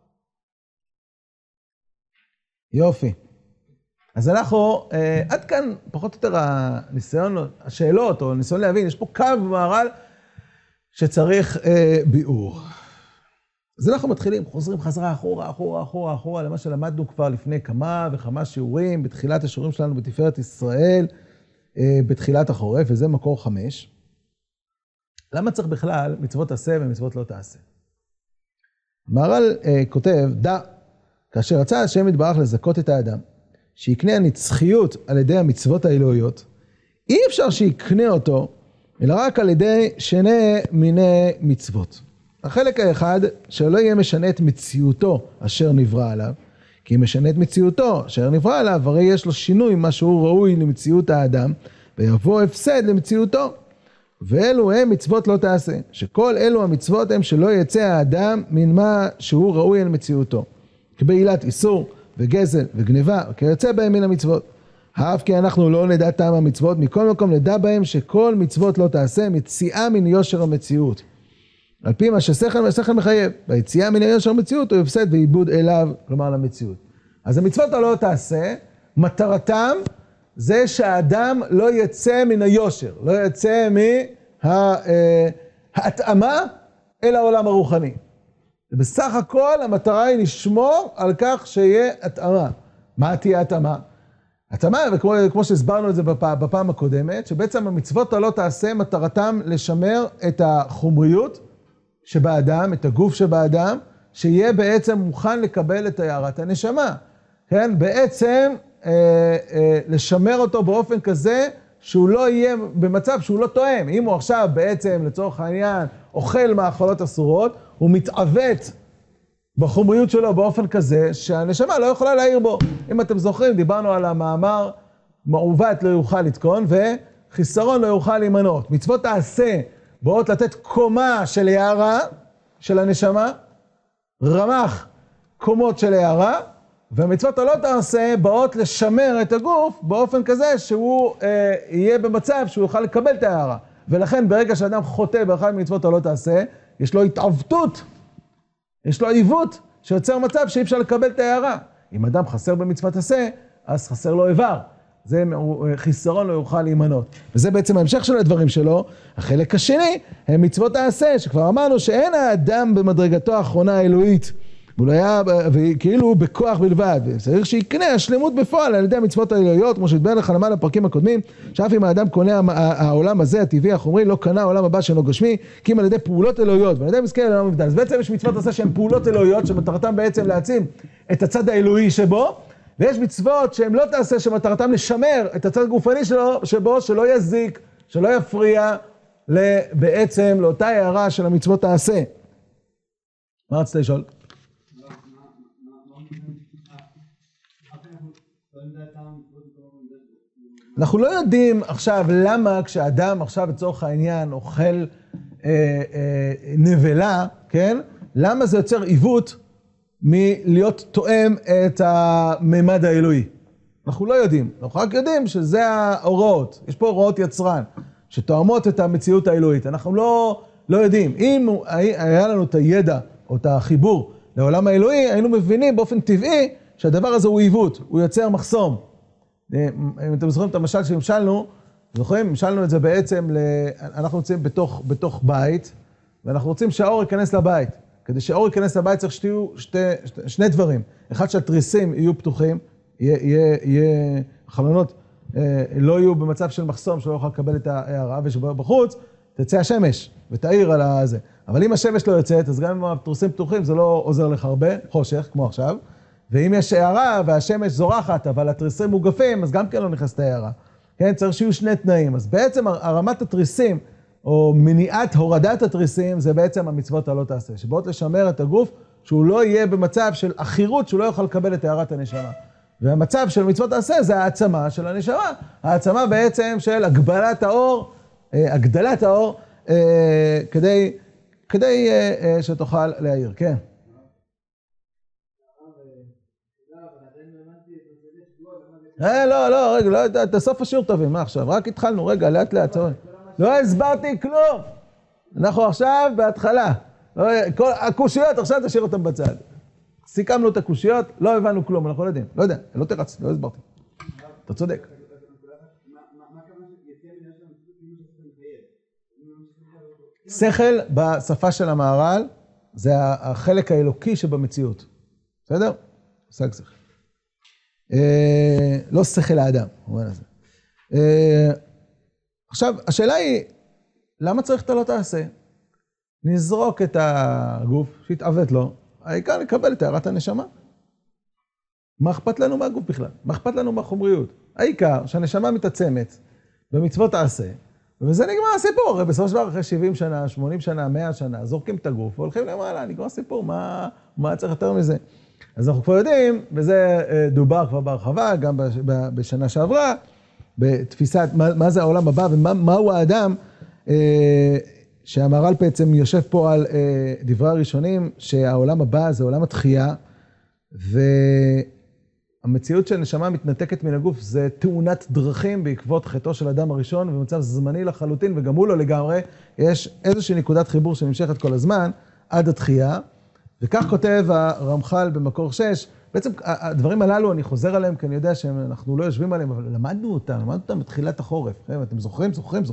יופי. אז אנחנו, עד כאן פחות או יותר הניסיון, השאלות או ניסיון להבין, יש פה קו במהר"ל שצריך ביאור. אז אנחנו מתחילים, חוזרים חזרה אחורה, למה שלמדנו כבר לפני כמה וכמה שיעורים, בתחילת השיעורים שלנו בתפארת ישראל, בתחילת החורף, וזה מקור 5. למה צריך בכלל מצוות עשה ומצוות לא תעשה? המהר"ל כותב, כאשר רצה השם יתברך לזכות את האדם, שיקנה הנצחיות על ידי המצוות האלוהיות, אי אפשר שיקנה אותו, אלא רק על ידי שני מיני מצוות. החלק האחד, שלא יהיה משנה את מציאותו אשר נברא עליו, כי אם משנה את מציאותו אשר נברא עליו, הרי יש לו שינוי מה שהוא ראוי למציאות האדם, ויבוא הפסד למציאותו. ואלו הם מצוות לא תעשה, שכל אלו המצוות הם שלא יצא האדם מן מה שהוא ראוי על מציאותו. כבעילת איסור וגזל וגניבה, וכיוצא בהם מן המצוות. אף כי אנחנו לא נדע טעם המצוות, מכל מקום נדע בהם שכל מצוות לא תעשה, מציאה מן יושר המציאות. על פי מה ששכל מחייב, ביציאה מן יושר המציאות הוא הפסד ועיבוד אליו, כלומר למציאות. אז המצוות הלא תעשה, מטרתם זה שהאדם לא יצא מן היושר, לא יצא מההתאמה אל העולם הרוחני. בסך הכל המטרה היא לשמור על כך שיהיה התאמה. מה תהיה התאמה? התאמה, וכמו שהסברנו את זה בפעם הקודמת, שבעצם המצוות הלא תעשה מטרתם לשמר את החומריות שבאדם, את הגוף שבאדם, שיהיה בעצם מוכן לקבל את הערת הנשמה. כן? בעצם לשמר אותו באופן כזה שהוא לא יהיה במצב שהוא לא תואם. אם הוא עכשיו בעצם לצורך העניין אוכל מאכלות אסורות, הוא מתעוות בחומריות שלו באופן כזה שהנשמה לא יכולה להעיר בו. אם אתם זוכרים, דיברנו על המאמר מעוות לא יוכל לתקון וחיסרון לא יוכל להימנות. מצוות תעשה באות לתת קומה של הערה של הנשמה, רמ"ח קומות של הערה, והמצוות הלא תעשה באות לשמר את הגוף באופן כזה שהוא יהיה במצב שהוא יוכל לקבל את הערה. ולכן ברגע שאדם חוטא באחד ממצוות הלא תעשה, יש לו התעוותות, יש לו עיוות שיוצר מצב שאי אפשר לקבל את הערה. אם אדם חסר במצוות עשה, אז חסר לו איבר. זה חיסרון לא יוכל להימנות. וזה בעצם ההמשך של הדברים שלו. החלק השני הם מצוות העשה, שכבר אמרנו שאין האדם במדרגתו האחרונה האלוהית, והוא היה כאילו בכוח בלבד, וצריך שיקנה השלמות בפועל על ידי המצוות האלוהיות, כמו שהתבאר לך למעלה בפרקים הקודמים, שאף אם האדם קונה העולם הזה, הטבעי החומרי, לא קנה העולם הבא שאינו גשמי, כי אם על ידי פעולות אלוהיות, ועל ידי מזכה אל העולם הבדל. אז בעצם יש מצוות עשה שהן פעולות אלוהיות, שמטרתם בעצם להעצים את הצד האלוהי שבו, ויש מצוות שהן לא תעשה, שמטרתם לשמר את הצד הגופני שבו, שלא יזיק, שלא יפריע בעצם לאותה הערה של המצוות תעשה. מה רצית לשאול? אנחנו לא יודעים עכשיו למה כשאדם עכשיו לצורך העניין אוכל נבלה, כן? למה זה יוצר עיוות מלהיות תואם את הממד האלוהי. אנחנו לא יודעים, אנחנו רק יודעים שזה ההוראות. יש פה הוראות יצרן, שתואמות את המציאות האלוהית. אנחנו לא יודעים. אם היה לנו את הידע או את החיבור לעולם האלוהי, היינו מבינים באופן טבעי שהדבר הזה הוא עיוות, הוא יוצר מחסום. אם אתם זוכרים את המשל שהמשלנו, זוכרים? המשלנו את זה בעצם, אנחנו נמצאים בתוך בית, ואנחנו רוצים שהאור ייכנס לבית. כדי שהאור ייכנס לבית צריך שתהיו שני דברים. אחד, שהתריסים יהיו פתוחים, יהיה חלונות, לא יהיו במצב של מחסום שלא יוכל לקבל את ההערה, ושבחוץ תצא השמש ותאיר על זה. אבל אם השמש לא יוצאת, אז גם אם התריסים פתוחים זה לא עוזר לך הרבה, חושך כמו עכשיו. ואם יש הערה והשמש זורחת, אבל התריסים מוגפים, אז גם כן לא נכנס את ההערה. כן, צריך שיהיו שני תנאים. אז בעצם הרמת התריסים, או מניעת הורדת התריסים, זה בעצם המצוות הלא תעשה. שבאות לשמר את הגוף, שהוא לא יהיה במצב של אחירות, שהוא לא יוכל לקבל את הערת הנשמה. והמצב של מצוות תעשה זה העצמה של הנשמה. העצמה בעצם של הגדלת האור, כדי שתוכל להעיר. כן. לא, רגע, תסוף השיעור תבין, מה עכשיו? רק התחלנו, רגע, לאט לאט. לא הסברתי כלום. אנחנו עכשיו בהתחלה. כל הקושיות, עכשיו תשאיר אותם בצד. סיכמנו את הקושיות, לא הבנו כלום, אנחנו לא יודעים. לא יודע, לא תרץ, לא הסברתי. אתה צודק. שכל בשפה של המהר"ל, זה החלק האלוקי שבמציאות. בסדר? מושג שכל. לא שכל האדם, אומר לזה. עכשיו, השאלה היא, למה צריך את הלא תעשה? נזרוק את הגוף, שיתעוות לו, העיקר לקבל את הערת הנשמה. מה אכפת לנו מהגוף בכלל? מה אכפת לנו מהחומריות? העיקר שהנשמה מתעצמת במצוות תעשה, וזה נגמר הסיפור. הרי בסופו של דבר, אחרי 70 שנה, 80 שנה, 100 שנה, זורקים את הגוף והולכים למעלה, נגמר הסיפור, מה צריך יותר מזה? אז אנחנו כבר יודעים, וזה דובר כבר בהרחבה, גם בשנה שעברה, בתפיסת מה זה העולם הבא ומהו האדם, שהמהר"ל בעצם יושב פה על דברי הראשונים, שהעולם הבא זה עולם התחייה, והמציאות של נשמה מתנתקת מן הגוף, זה תאונת דרכים בעקבות חטאו של אדם הראשון, במצב זמני לחלוטין, וגם הוא לא לגמרי, יש איזושהי נקודת חיבור שנמשכת כל הזמן, עד התחייה, וכך כותב הרמח"ל במקור 6, בעצם הדברים הללו אני חוזר עליהם, כי אני יודע שאנחנו לא יושבים עליהם, אבל למדנו אותם בתחילת החורף. אתם זוכרים?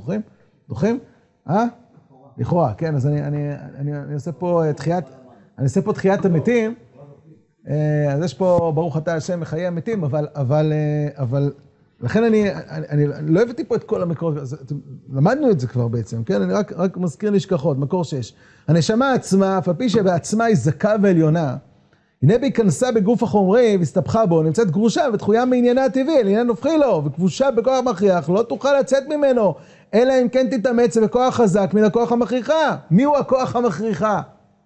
לכאורה, כן, אז אני עושה פה תחיית המתים, אז יש פה ברוך אתה השם מחיי המתים, אבל לכן אני לא הבאתי פה את כל המקורות, למדנו את זה כבר בעצם, כן, אני רק מזכיר נשכחות, מקור 6. הנשמה עצמה, אף על פי שבעצמה היא זכה ועליונה, הנה בהיכנסה בגוף החומרי והסתבכה בו, נמצאת גרושה ותחויה מעניינה הטבעי, לעניין נופחי לו, וכבושה בכוח מכריח, לא תוכל לצאת ממנו, אלא אם כן תתאמץ בכוח חזק מן הכוח המכריחה. מי הוא הכוח המכריחה?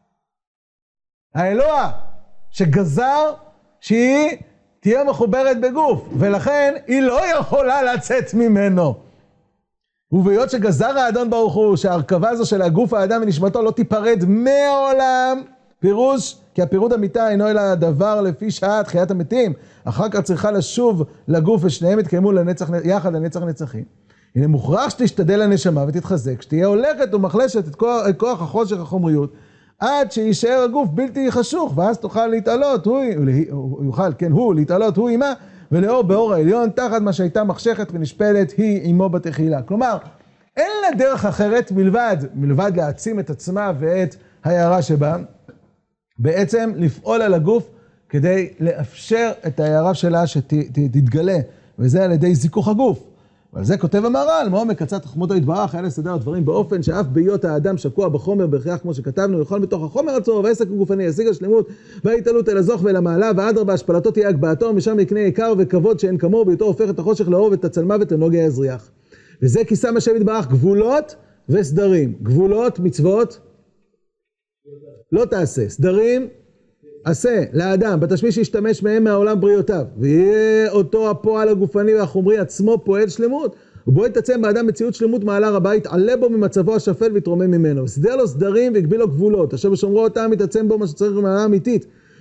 האלוה, שגזר שהיא תהיה מחוברת בגוף, ולכן היא לא יכולה לצאת ממנו. ובהיות שגזר האדון ברוך הוא, שההרכבה הזו של הגוף האדם ונשמתו לא תיפרד מעולם, פירוש, כי הפירוד המיטה אינו אלא דבר לפי שעה תחיית המתים, אחר כך צריכה לשוב לגוף ושניהם יתקיימו יחד לנצח נצחים. הנה מוכרח שתשתדל הנשמה ותתחזק, שתהיה הולכת ומחלשת את כוח החושך החומריות, עד שישאר הגוף בלתי חשוך, ואז תוכל להתעלות, הוא להתעלות, הוא עימה, ולאור באור העליון, תחת מה שהייתה מחשכת ונשפלת, היא עמו בתחילה. כלומר, אין לה דרך אחרת מלבד להעצים את עצמה ואת ההערה שבה, בעצם לפעול על הגוף כדי לאפשר את ההערה שלה שתתגלה, וזה על ידי זיכוך הגוף. ועל זה כותב המהר"ל, מעומק עצת חכמותו יתברך, היה לסדר הדברים באופן שאף בהיות האדם שקוע בחומר בהכרח כמו שכתבנו, יכול בתוך החומר עצמו, והעסק הגופני ישיג השלמות, וההתעלות אל הזוך ואל המעלה, ואדרבה השפלתו תהיה הגבהתו, משם יקנה יקר וכבוד שאין כמוהו, בהיותו הופך את החושך לאור ואת הצלמה ואת הנוגע יזריח. וזה כי שם השם יתברך גבולות וסדרים. גבולות, מצוות, לא תעשה. סדרים, עשה לאדם, בתשמיש שישתמש מהם מהעולם בריאותיו, ויהיה אותו הפועל הגופני והחומרי עצמו פועל שלמות, ובו יתעצם באדם מציאות שלמות מעלה רבה, יתעלה בו ממצבו השפל ויתרומם ממנו. וסדר לו סדרים והגביל לו גבולות, אשר בשומרו אותם יתעצם בו מה שצריך במעלה אמיתית,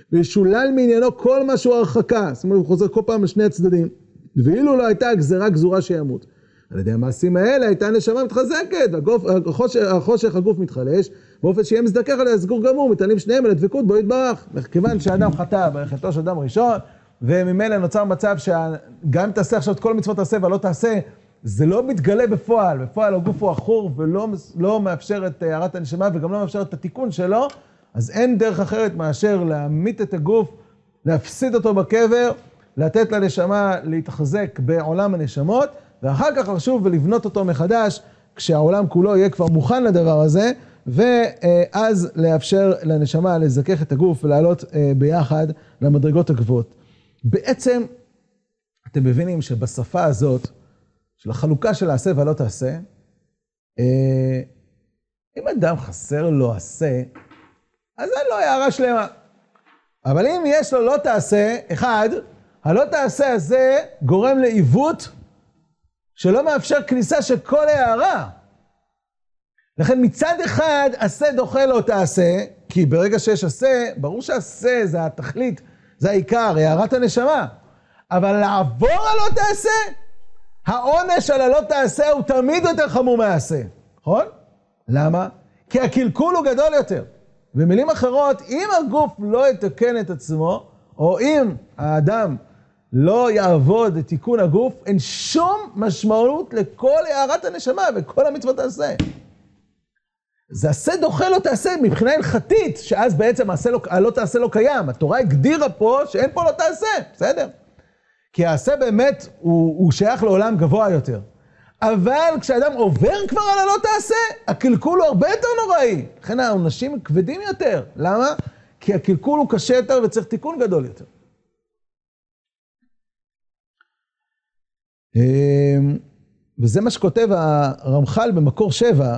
וישולל מעניינו כל מה שהוא הרחקה, זאת אומרת הוא חוזר כל פעם לשני הצדדים, ואילו לא הייתה הגזרה גזורה שימות. על ידי המעשים האלה הייתה הנשמה מתחזקת, החושך הגוף מתחלש, באופן שיהיה מזדכך עליה סגור גמור, מתעלים שניהם על הדבקות בו יתברך. כיוון שאדם חטא בחטאו של אדם ראשון, וממילא נוצר מצב שגם אם תעשה עכשיו את כל המצוות תעשה ולא תעשה, זה לא מתגלה בפועל, בפועל הגוף הוא אחור ולא מאפשר את הערת הנשמה וגם לא מאפשר את התיקון שלו, אז אין דרך אחרת מאשר להמית את הגוף, להפסיד אותו בקבר, לתת לנשמה להתחזק בעולם הנשמות, ואחר כך לשוב ולבנות אותו מחדש, כשהעולם כולו יהיה כבר מוכן לדבר הזה, ואז לאפשר לנשמה לזכך את הגוף ולעלות ביחד למדרגות הגבוהות. בעצם, אתם מבינים שבשפה הזאת, של החלוקה של העשה והלא תעשה, אם אדם חסר לו עשה, אז אין לו הערה שלמה. אבל אם יש לו לא תעשה, אחד, הלא תעשה הזה גורם לעיוות, שלא מאפשר כניסה של כל הערה. לכן מצד אחד, עשה דוחה לא תעשה, כי ברגע שיש עשה, ברור שעשה זה התכלית, זה העיקר, הערת הנשמה. אבל לעבור הלא תעשה, העונש על הלא תעשה הוא תמיד יותר חמור מהעשה. נכון? למה? כי הקלקול הוא גדול יותר. במילים אחרות, אם הגוף לא יתקן את עצמו, או אם האדם לא יעבוד את תיקון הגוף, אין שום משמעות לכל הערת הנשמה וכל המצוות תעשה. זה עשה דוחה לא תעשה מבחינה הלכתית, שאז בעצם הלא תעשה לא קיים. התורה הגדירה פה שאין פה לא תעשה, בסדר? כי העשה באמת הוא שייך לעולם גבוה יותר. אבל כשאדם עובר כבר על הלא תעשה, הקלקול הוא הרבה יותר נוראי. לכן העונשים כבדים יותר. למה? כי הקלקול הוא קשה יותר וצריך תיקון גדול יותר. וזה מה שכותב הרמח"ל במקור 7,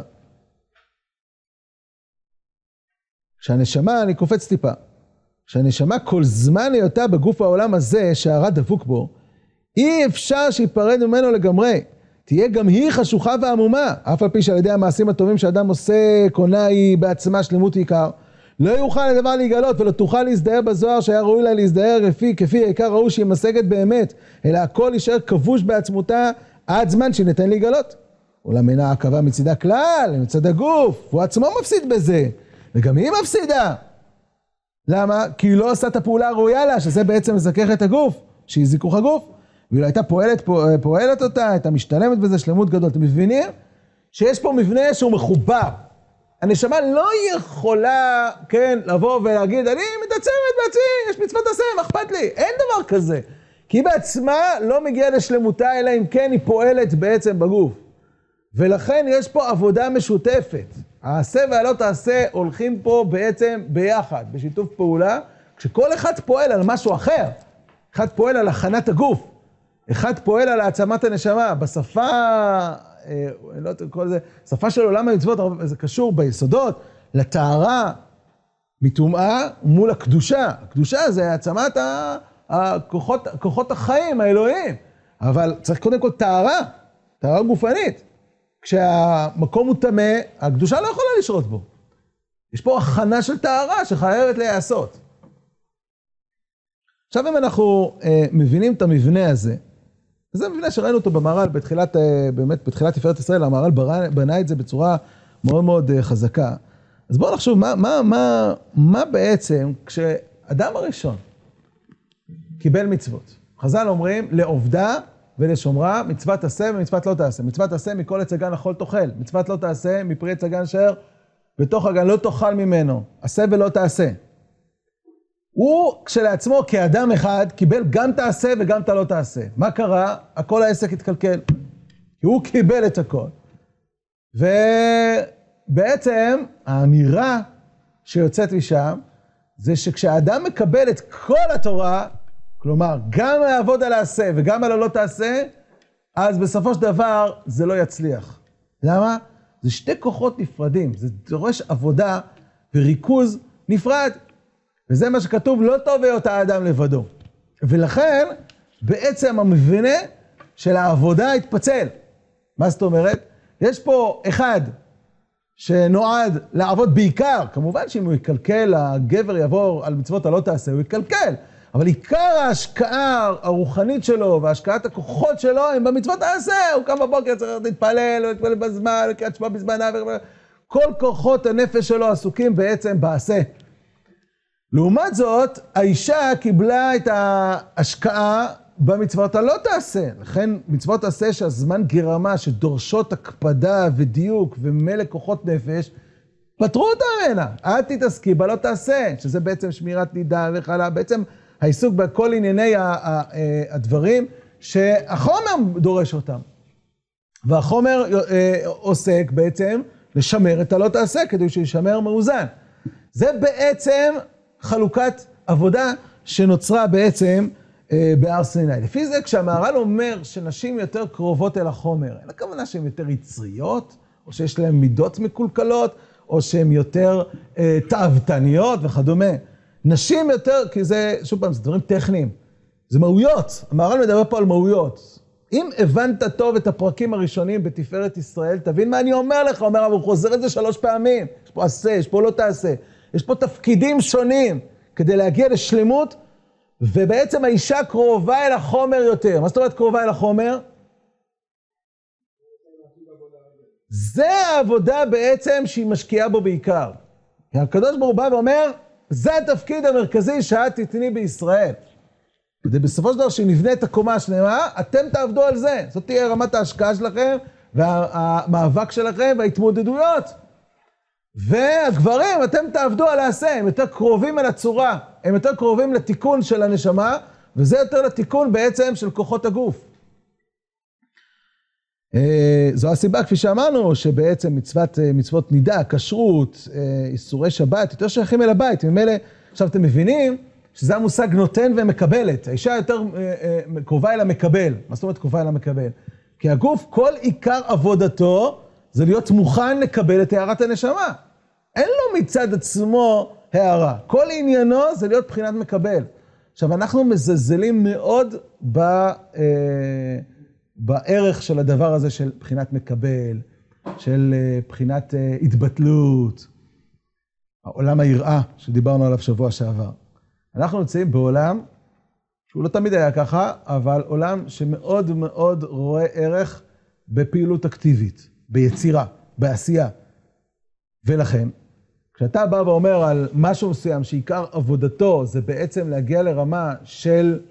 שהנשמה, אני קופץ טיפה, שהנשמה כל זמן היותה בגוף העולם הזה שהרע דבוק בו, אי אפשר שיפרד ממנו לגמרי, תהיה גם היא חשוכה ועמומה, אף על פי שעל ידי המעשים הטובים שאדם עושה, קונה היא בעצמה שלמות עיקר, לא יוכל לדבר להיגלות ולא תוכל להזדהר בזוהר שהיה ראוי לה להזדהר כפי העיקר ראוי שהיא משגת באמת, אלא הכל יישאר כבוש בעצמותה עד זמן שניתן להיגלות. אולם אינה עקבה מצידה כלל, מצד הגוף, הוא עצמו מפסיד בזה, וגם היא מפסידה. למה? כי היא לא עושה את הפעולה הראויה לה, שזה בעצם לזכך את הגוף, שהיא זיכוך הגוף, והיא הייתה פועלת אותה, הייתה משתלמת בזה שלמות גדול. אתם מבינים? שיש פה מבנה שהוא מחובר. הנשמה לא יכולה, כן, לבוא ולהגיד, אני מתעצמת בעצמי, יש מצוות עשה, מה אכפת לי? אין דבר כזה. כי היא בעצמה לא מגיעה לשלמותה, אלא אם כן היא פועלת בעצם בגוף. ולכן יש פה עבודה משותפת. העשה והלא תעשה הולכים פה בעצם ביחד, בשיתוף פעולה, כשכל אחד פועל על משהו אחר. אחד פועל על הכנת הגוף, אחד פועל על העצמת הנשמה. בשפה, לא יודע, כל זה, שפה של עולם המצוות, זה קשור ביסודות, לטהרה, מטומאה מול הקדושה. הקדושה זה העצמת כוחות החיים, האלוהים. אבל צריך קודם כל טהרה, טהרה גופנית. כשהמקום הוא טמא, הקדושה לא יכולה לשרות בו. יש פה הכנה של טהרה שחייבת להיעשות. עכשיו אם אנחנו מבינים את המבנה הזה, וזה מבנה שראינו אותו במהר"ל באמת בתחילת תפארת ישראל, המהר"ל בנה את זה בצורה מאוד מאוד חזקה. אז בואו נחשוב מה בעצם כשאדם הראשון קיבל מצוות. חז"ל אומרים לעובדה ולשומרה, מצוות תעשה ומצוות לא תעשה. מצוות תעשה מכל עץ הגן אכול תאכל. מצוות לא תעשה מפרי עץ הגן אשר בתוך הגן לא תאכל ממנו. עשה ולא תעשה. הוא כשלעצמו כאדם אחד קיבל גם תעשה וגם לא תעשה. מה קרה? הכל העסק התקלקל. כי הוא קיבל את הכל. ובעצם האמירה שיוצאת משם זה שכשהאדם מקבל את כל התורה, כלומר, גם לעבוד על העשה וגם על הלא תעשה, אז בסופו של דבר זה לא יצליח. למה? זה שתי כוחות נפרדים, זה דורש עבודה וריכוז נפרד. וזה מה שכתוב, לא טוב היות האדם לבדו. ולכן, בעצם המבנה של העבודה התפצל. מה זאת אומרת? יש פה אחד שנועד לעבוד בעיקר, כמובן שאם הוא יקלקל, הגבר יעבור על מצוות הלא תעשה, הוא יקלקל, אבל עיקר ההשקעה הרוחנית שלו והשקעת הכוחות שלו הם במצוות תעשה, הוא קם בבוקר צריך להתפלל, הוא יתפלל בזמן, הוא יקרא תשמע בזמנה, כל כוחות הנפש שלו עסוקים בעצם בעשה. לעומת זאת, האישה קיבלה את ההשקעה במצוות הלא תעשה, לכן מצוות תעשה שהזמן גרמה, שדורשות הקפדה ודיוק ומלא כוחות נפש, פטרו אותה ממנה, אל תתעסקי בלא תעשה, שזה בעצם שמירת נידה וחלה, בעצם העיסוק בכל ענייני הדברים שהחומר דורש אותם. והחומר עוסק בעצם לשמר את הלא תעשה, כדי שישמר מאוזן. זה בעצם חלוקת עבודה שנוצרה בעצם בהר סיני. לפי זה, כשהמהר"ל אומר שנשים יותר קרובות אל החומר, אין הכוונה שהן יותר יצריות, או שיש להן מידות מקולקלות, או שהן יותר תאוותניות וכדומה. נשים יותר, כי זה, שוב פעם, זה דברים טכניים. זה מהויות. המהר"ל מדבר פה על מהויות. אם הבנת טוב את הפרקים הראשונים בתפארת ישראל, תבין מה אני אומר לך. אומר, אבל הוא חוזר את זה 3 פעמים. יש פה עשה, יש פה לא תעשה. יש פה תפקידים שונים כדי להגיע לשלמות, ובעצם האישה קרובה אל החומר יותר. מה זאת אומרת קרובה אל החומר? זה העבודה בעצם שהיא משקיעה בו בעיקר. הקדוש ברוך הוא בא ואומר, זה התפקיד המרכזי שאת תתני בישראל. כדי בסופו של דבר שנבנה את הקומה השלמה, אתם תעבדו על זה. זאת תהיה רמת ההשקעה שלכם, והמאבק שלכם, וההתמודדויות. והגברים, אתם תעבדו על העשה, הם יותר קרובים אל הצורה, הם יותר קרובים לתיקון של הנשמה, וזה יותר לתיקון בעצם של כוחות הגוף. זו הסיבה, כפי שאמרנו, שבעצם מצוות נידה, כשרות, איסורי שבת, יותר שייכים אל הבית. ממילא, עכשיו אתם מבינים שזה המושג נותן ומקבלת. האישה יותר קרובה אל המקבל. מה זאת אומרת קרובה אל המקבל? כי הגוף, כל עיקר עבודתו, זה להיות מוכן לקבל את הערת הנשמה. אין לו מצד עצמו הערה. כל עניינו זה להיות בחינת מקבל. עכשיו, אנחנו מזלזלים מאוד בערך של הדבר הזה של בחינת מקבל, של בחינת התבטלות, העולם היראה שדיברנו עליו שבוע שעבר. אנחנו נמצאים בעולם, שהוא לא תמיד היה ככה, אבל עולם שמאוד מאוד רואה ערך בפעילות אקטיבית, ביצירה, בעשייה. ולכן, כשאתה בא ואומר על משהו מסוים שעיקר עבודתו זה בעצם להגיע לרמה של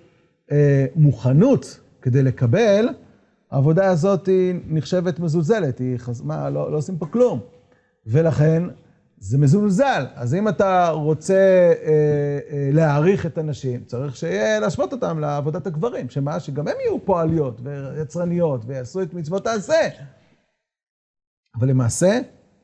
מוכנות כדי לקבל, העבודה הזאת היא נחשבת מזולזלת, היא חזמה, לא עושים פה כלום. ולכן זה מזולזל. אז אם אתה רוצה להעריך את הנשים, צריך שיהיה להשוות אותם לעבודת הגברים, שגם הם יהיו פועליות ויצרניות ויעשו את מצוות תעשה. אבל למעשה,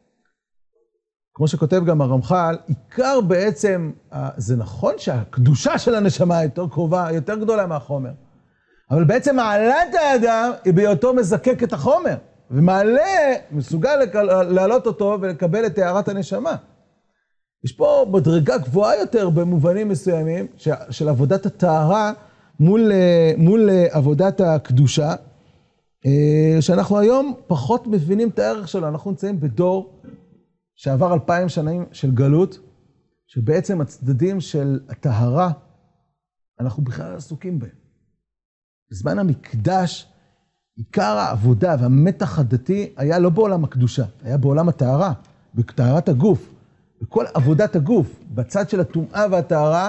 כמו שכותב גם הרמח"ל, עיקר בעצם, זה נכון שהקדושה של הנשמה יותר קרובה, יותר גדולה מהחומר. אבל בעצם מעלת האדם היא בהיותו מזקק את החומר, ומעלה, מסוגל להעלות אותו ולקבל את הערת הנשמה. יש פה מדרגה גבוהה יותר במובנים מסוימים, של עבודת הטהרה מול עבודת הקדושה, שאנחנו היום פחות מבינים את הערך שלו. אנחנו נמצאים בדור שעבר 2000 שנים של גלות, שבעצם הצדדים של הטהרה, אנחנו בכלל עסוקים בהם. בזמן המקדש, עיקר העבודה והמתח הדתי היה לא בעולם הקדושה, היה בעולם הטהרה, בטהרת הגוף, בכל עבודת הגוף, בצד של הטומאה והטהרה,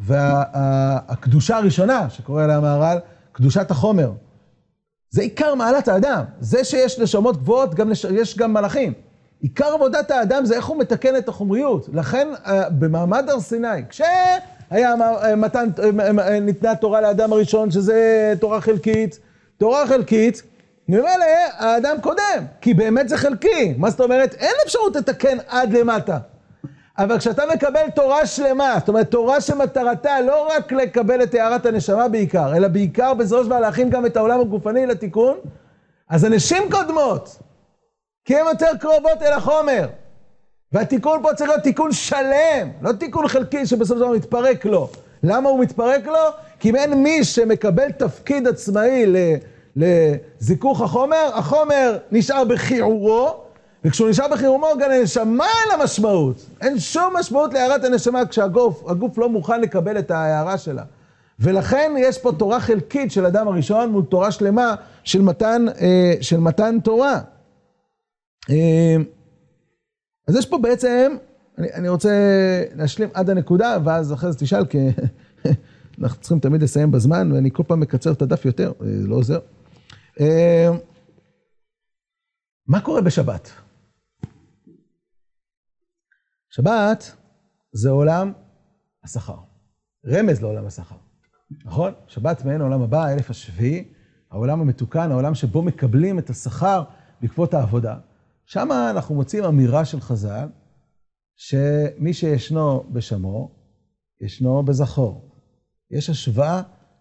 והקדושה הראשונה, שקורא לה המהר"ל, קדושת החומר. זה עיקר מעלת האדם. זה שיש נשמות גבוהות, יש גם מלאכים. עיקר עבודת האדם זה איך הוא מתקן את החומריות. לכן במעמד הר סיני, כשהיה ניתנה תורה לאדם הראשון, שזה תורה חלקית, ממילא האדם קודם, כי באמת זה חלקי. מה זאת אומרת? אין אפשרות לתקן עד למטה. אבל כשאתה מקבל תורה שלמה, זאת אומרת תורה שמטרתה לא רק לקבל את הערת הנשמה בעיקר, אלא בעיקר בזרוש והלאכים גם את העולם הגופני לתיקון, אז הנשים קודמות, כי הן יותר קרובות אל החומר. והתיקון פה צריך להיות תיקון שלם, לא תיקון חלקי שבסוף זה מתפרק לו. למה הוא מתפרק לו? כי אם אין מי שמקבל תפקיד עצמאי לזיכוך החומר, החומר נשאר בחיעורו, וכשהוא נשאר בחירומו, גם הנשמה אין לה משמעות. אין שום משמעות להערת הנשמה כשהגוף לא מוכן לקבל את ההערה שלה. ולכן יש פה תורה חלקית של אדם הראשון מול תורה שלמה של מתן תורה. אז יש פה בעצם, אני רוצה להשלים עד הנקודה, ואז אחרי זה תשאל, כי אנחנו צריכים תמיד לסיים בזמן, ואני כל פעם מקצר את הדף יותר, זה לא עוזר. מה קורה בשבת? שבת זה עולם השכר, רמז לעולם השכר, נכון? שבת מעין העולם הבא, האלף השביעי, העולם המתוקן, העולם שבו מקבלים את השכר בעקבות העבודה. שם אנחנו מוצאים אמירה של חז"ל, שמי שישנו בשמו, ישנו בזכור. יש השוואה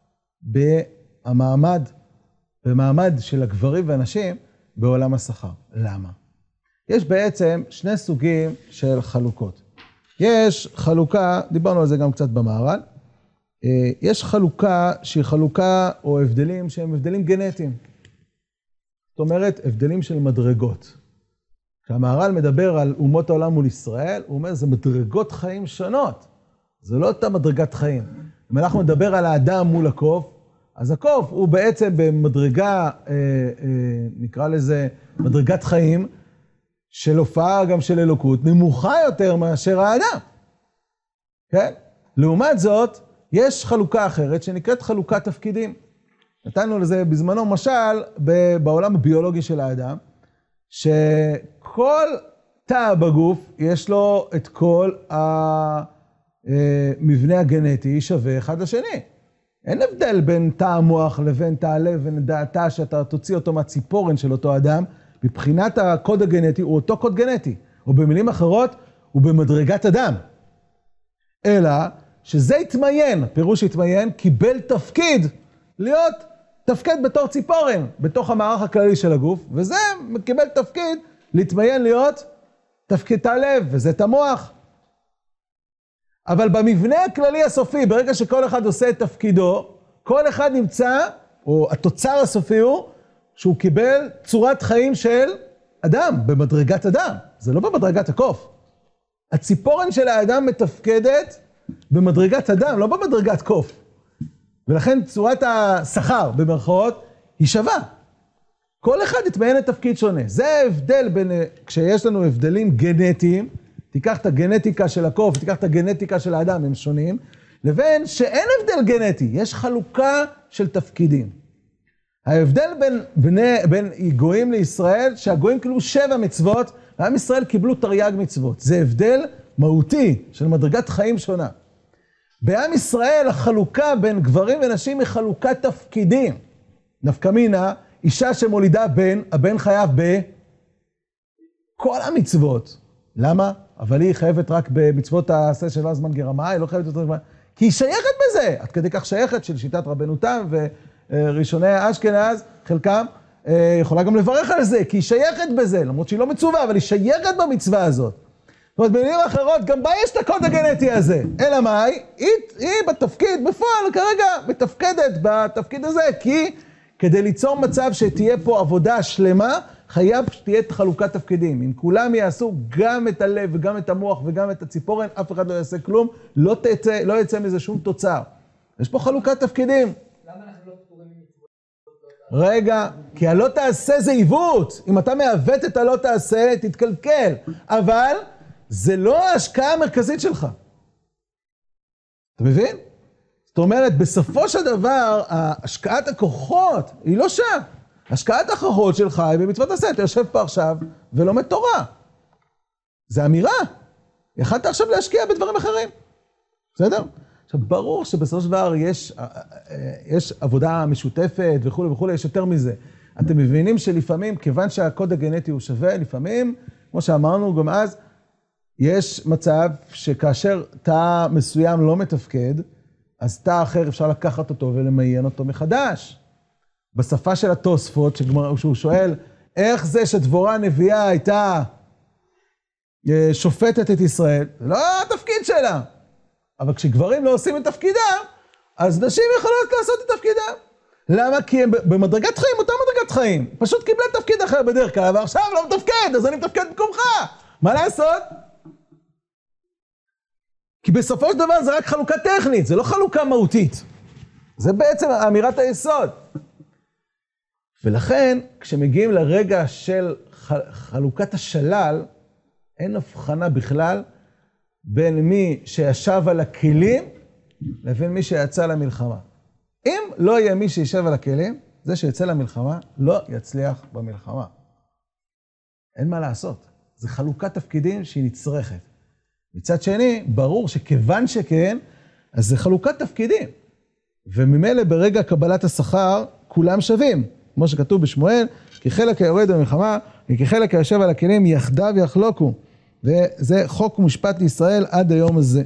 במעמד של הגברים והנשים בעולם השכר. למה? יש בעצם שני סוגים של חלוקות. יש חלוקה, דיברנו על זה גם קצת במהר"ל, יש חלוקה שהיא חלוקה או הבדלים שהם הבדלים גנטיים. זאת אומרת, הבדלים של מדרגות. כשהמהר"ל מדבר על אומות העולם מול ישראל, הוא אומר, זה מדרגות חיים שונות. זה לא אותה מדרגת חיים. אם אנחנו נדבר על האדם מול הקוף, אז הקוף הוא בעצם במדרגה, נקרא לזה, מדרגת חיים, של הופעה גם של אלוקות, נמוכה יותר מאשר האדם. כן? לעומת זאת, יש חלוקה אחרת שנקראת חלוקת תפקידים. נתנו לזה בזמנו משל בעולם הביולוגי של האדם, שכל תא בגוף יש לו את כל המבנה הגנטי שווה אחד לשני. אין הבדל בין תא המוח לבין תא הלב ודעתה שאתה תוציא אותו מהציפורן של אותו אדם, מבחינת הקוד הגנטי הוא אותו קוד גנטי, או במילים אחרות הוא במדרגת אדם. אלא שזה התמיין, פירוש התמיין, קיבל תפקיד להיות תפקד בתור ציפורן, בתוך המערך הכללי של הגוף, וזה קיבל תפקיד להתמיין להיות תפקיד תא לב, וזה את המוח. אבל במבנה הכללי הסופי, ברגע שכל אחד עושה את תפקידו, כל אחד נמצא, או התוצר הסופי הוא, שהוא קיבל צורת חיים של אדם, במדרגת אדם. זה לא במדרגת הקוף. הציפורן של האדם מתפקדת במדרגת אדם, לא במדרגת קוף. ולכן צורת השכר, במרכאות, היא שווה. כל אחד יתמיין לתפקיד שונה. זה ההבדל בין, כשיש לנו הבדלים גנטיים, תיקח את הגנטיקה של הקוף, תיקח את הגנטיקה של האדם, הם שונים, לבין שאין הבדל גנטי, יש חלוקה של תפקידים. ההבדל בין גויים לישראל, שהגויים קיבלו 7 מצוות, ועם ישראל קיבלו תרי"ג מצוות. זה הבדל מהותי של מדרגת חיים שונה. בעם ישראל החלוקה בין גברים ונשים היא חלוקת תפקידים. נפקא מינה, אישה שמולידה בן, הבן חייב בכל המצוות. למה? אבל היא חייבת רק במצוות העשה של זמן גרמה, היא לא חייבת יותר זמן. כי היא שייכת בזה. עד כדי כך שייכת של שיטת רבנו תם וראשוני אשכנז, חלקם, יכולה גם לברך על זה, כי היא שייכת בזה, למרות שהיא לא מצווה, אבל היא שייכת במצווה הזאת. זאת אומרת, במילים אחרות, גם בה יש את הקוד הגנטי הזה. אלא מה? היא בתפקיד, בפועל, כרגע, מתפקדת בתפקיד הזה, כי כדי ליצור מצב שתהיה פה עבודה שלמה, חייב שתהיה את חלוקת תפקידים. אם כולם יעשו גם את הלב וגם את המוח וגם את הציפורן, אף אחד לא יעשה כלום, לא יצא מזה שום תוצר. יש פה חלוקת תפקידים. למה אנחנו לא פטורים ממצוות? רגע, כי הלא תעשה זה עיוות. אם אתה מעוות את הלא תעשה, תתקלקל. אבל זה לא ההשקעה המרכזית שלך. אתה מבין? זאת אומרת, בסופו של דבר, השקעת הכוחות היא לא שם. השקעת הכוחות שלך היא במצוות עשה. אתה יושב פה עכשיו ולומד תורה. זה אמירה. יכולת עכשיו להשקיע בדברים אחרים. בסדר? עכשיו, ברור שבסופו של דבר יש עבודה משותפת וכו' וכו', יש יותר מזה. אתם מבינים שלפעמים, כיוון שהקוד הגנטי הוא שווה, לפעמים, כמו שאמרנו גם אז, יש מצב שכאשר תא מסוים לא מתפקד, אז תא אחר אפשר לקחת אותו ולמיין אותו מחדש. בשפה של התוספות, שהוא שואל, איך זה שדבורה הנביאה הייתה שופטת את ישראל? זה לא התפקיד שלה. אבל כשגברים לא עושים את תפקידם, אז נשים יכולות לעשות את תפקידם. למה? כי הם במדרגת חיים, אותה מדרגת חיים. פשוט קיבלה תפקיד אחר בדרך כלל, ועכשיו לא מתפקד, אז אני מתפקד במקומך. מה לעשות? כי בסופו של דבר זה רק חלוקה טכנית, זה לא חלוקה מהותית. זה בעצם אמירת היסוד. ולכן, כשמגיעים לרגע של חלוקת השלל, אין הבחנה בכלל בין מי שישב על הכלים לבין מי שיצא למלחמה. אם לא יהיה מי שישב על הכלים, זה שיצא למלחמה לא יצליח במלחמה. אין מה לעשות. זה חלוקת תפקידים שהיא נצרכת. מצד שני, ברור שכיוון שכן, אז זה חלוקת תפקידים. וממילא ברגע קבלת השכר, כולם שווים. כמו שכתוב בשמואל, כי חלק היורד במלחמה, וכי חלק היושב על הכלים יחדיו יחלוקו. וזה חוק ומשפט לישראל עד היום הזה.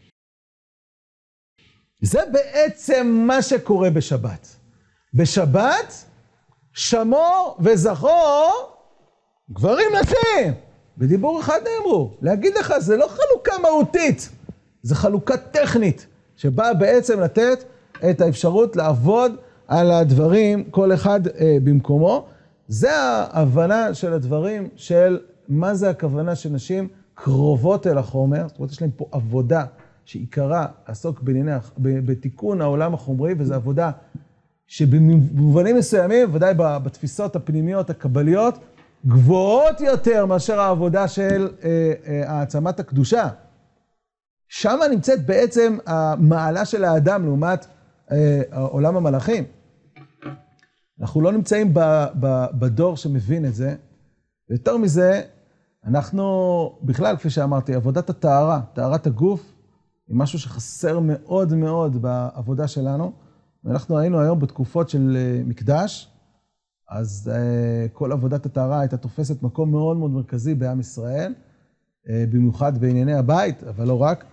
זה בעצם מה שקורה בשבת. בשבת, שמור וזכור, גברים נשים. בדיבור אחד נאמרו. להגיד לך, זה לא חלוקה מהותית, זה חלוקה טכנית, שבאה בעצם לתת את האפשרות לעבוד על הדברים, כל אחד במקומו. זה ההבנה של הדברים של מה זה הכוונה של נשים קרובות אל החומר. זאת אומרת, יש להם פה עבודה שעיקרה לעסוק בתיקון העולם החומרי, וזו עבודה שבמובנים מסוימים, ודאי בתפיסות הפנימיות הקבליות, גבוהות יותר מאשר העבודה של העצמת הקדושה. שם נמצאת בעצם המעלה של האדם לעומת עולם המלאכים. אנחנו לא נמצאים בדור שמבין את זה. ויותר מזה, אנחנו בכלל, כפי שאמרתי, עבודת הטהרה, טהרת הגוף, היא משהו שחסר מאוד מאוד בעבודה שלנו. ואנחנו היינו היום בתקופות של מקדש, אז כל עבודת הטהרה הייתה תופסת מקום מאוד מאוד מרכזי בעם ישראל, במיוחד בענייני הבית, אבל לא רק.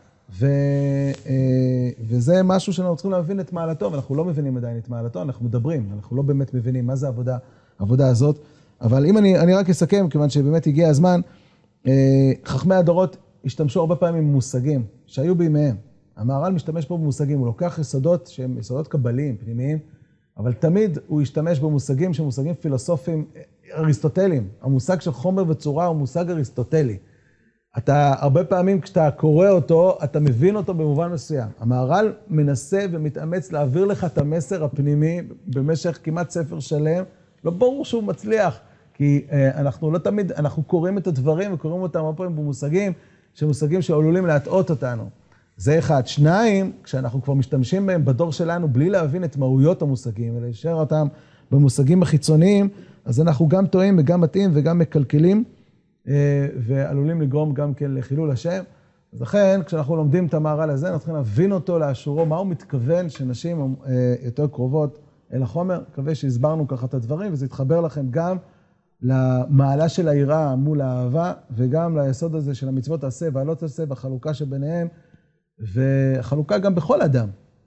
וזה משהו שאנחנו צריכים להבין את מעלתו, ואנחנו לא מבינים עדיין את מעלתו, אנחנו מדברים, אנחנו לא באמת מבינים מה זה העבודה הזאת. אבל אם אני רק אסכם, כיוון שבאמת הגיע הזמן, חכמי הדורות השתמשו הרבה פעמים במושגים שהיו בימיהם. המהר"ל משתמש פה במושגים, הוא לוקח יסודות שהם יסודות קבליים, פנימיים, אבל תמיד הוא ישתמש במושגים שהם מושגים פילוסופיים אריסטוטליים. המושג של חומר וצורה הוא מושג אריסטוטלי. אתה הרבה פעמים כשאתה קורא אותו, אתה מבין אותו במובן מסוים. המהר"ל מנסה ומתאמץ להעביר לך את המסר הפנימי במשך כמעט ספר שלם. לא ברור שהוא מצליח, כי אנחנו לא תמיד, אנחנו קוראים את הדברים וקוראים אותם הרבה פעמים במושגים, שמושגים שעלולים להטעות אותנו. זה אחד. שניים, כשאנחנו כבר משתמשים בהם בדור שלנו, בלי להבין את מהויות המושגים, אלא להישאר אותם במושגים החיצוניים, אז אנחנו גם טועים וגם מטעים וגם מקלקלים, ועלולים לגרום גם כן לחילול השם. אז לכן, כשאנחנו לומדים את המהר"ל הזה, אנחנו צריכים להבין אותו לאשורו, מה הוא מתכוון שנשים יותר קרובות אל החומר. מקווה שהסברנו ככה את הדברים, וזה יתחבר לכם גם למעלה של היראה מול האהבה, וגם ליסוד הזה של המצוות תעשה והלא תעשה, והחלוקה שביניהם, וחלוקה גם בכל אדם.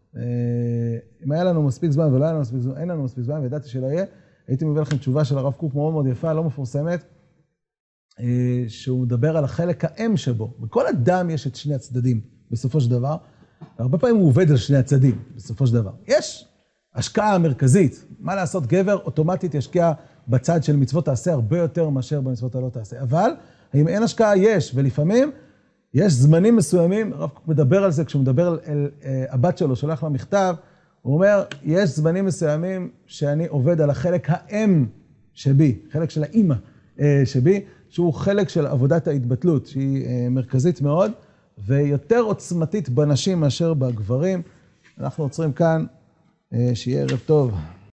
אם היה לנו מספיק זמן ולא היה לנו מספיק זמן, אין לנו מספיק זמן, וידעתי שלא יהיה, הייתי מביא לכם תשובה של הרב קוק מאוד מאוד יפה, לא מפורסמת, שהוא מדבר על החלק האם שבו. בכל אדם יש את שני הצדדים בסופו של דבר, והרבה פעמים הוא עובד על שני הצדדים בסופו של דבר. יש השקעה מרכזית, מה לעשות, גבר אוטומטית ישקיע בצד של מצוות תעשה הרבה יותר מאשר במצוות הלא תעשה. אבל אם אין השקעה יש, ולפעמים יש זמנים מסוימים, הרב קוק מדבר על זה, כשהוא מדבר על הבת שלו, שולח לה מכתב, הוא אומר, יש זמנים מסוימים שאני עובד על החלק האם שבי, חלק של האמא שבי, שהוא חלק של עבודת ההתבטלות, שהיא מרכזית מאוד, ויותר עוצמתית בנשים מאשר בגברים. אנחנו עוצרים כאן, שיהיה ערב טוב.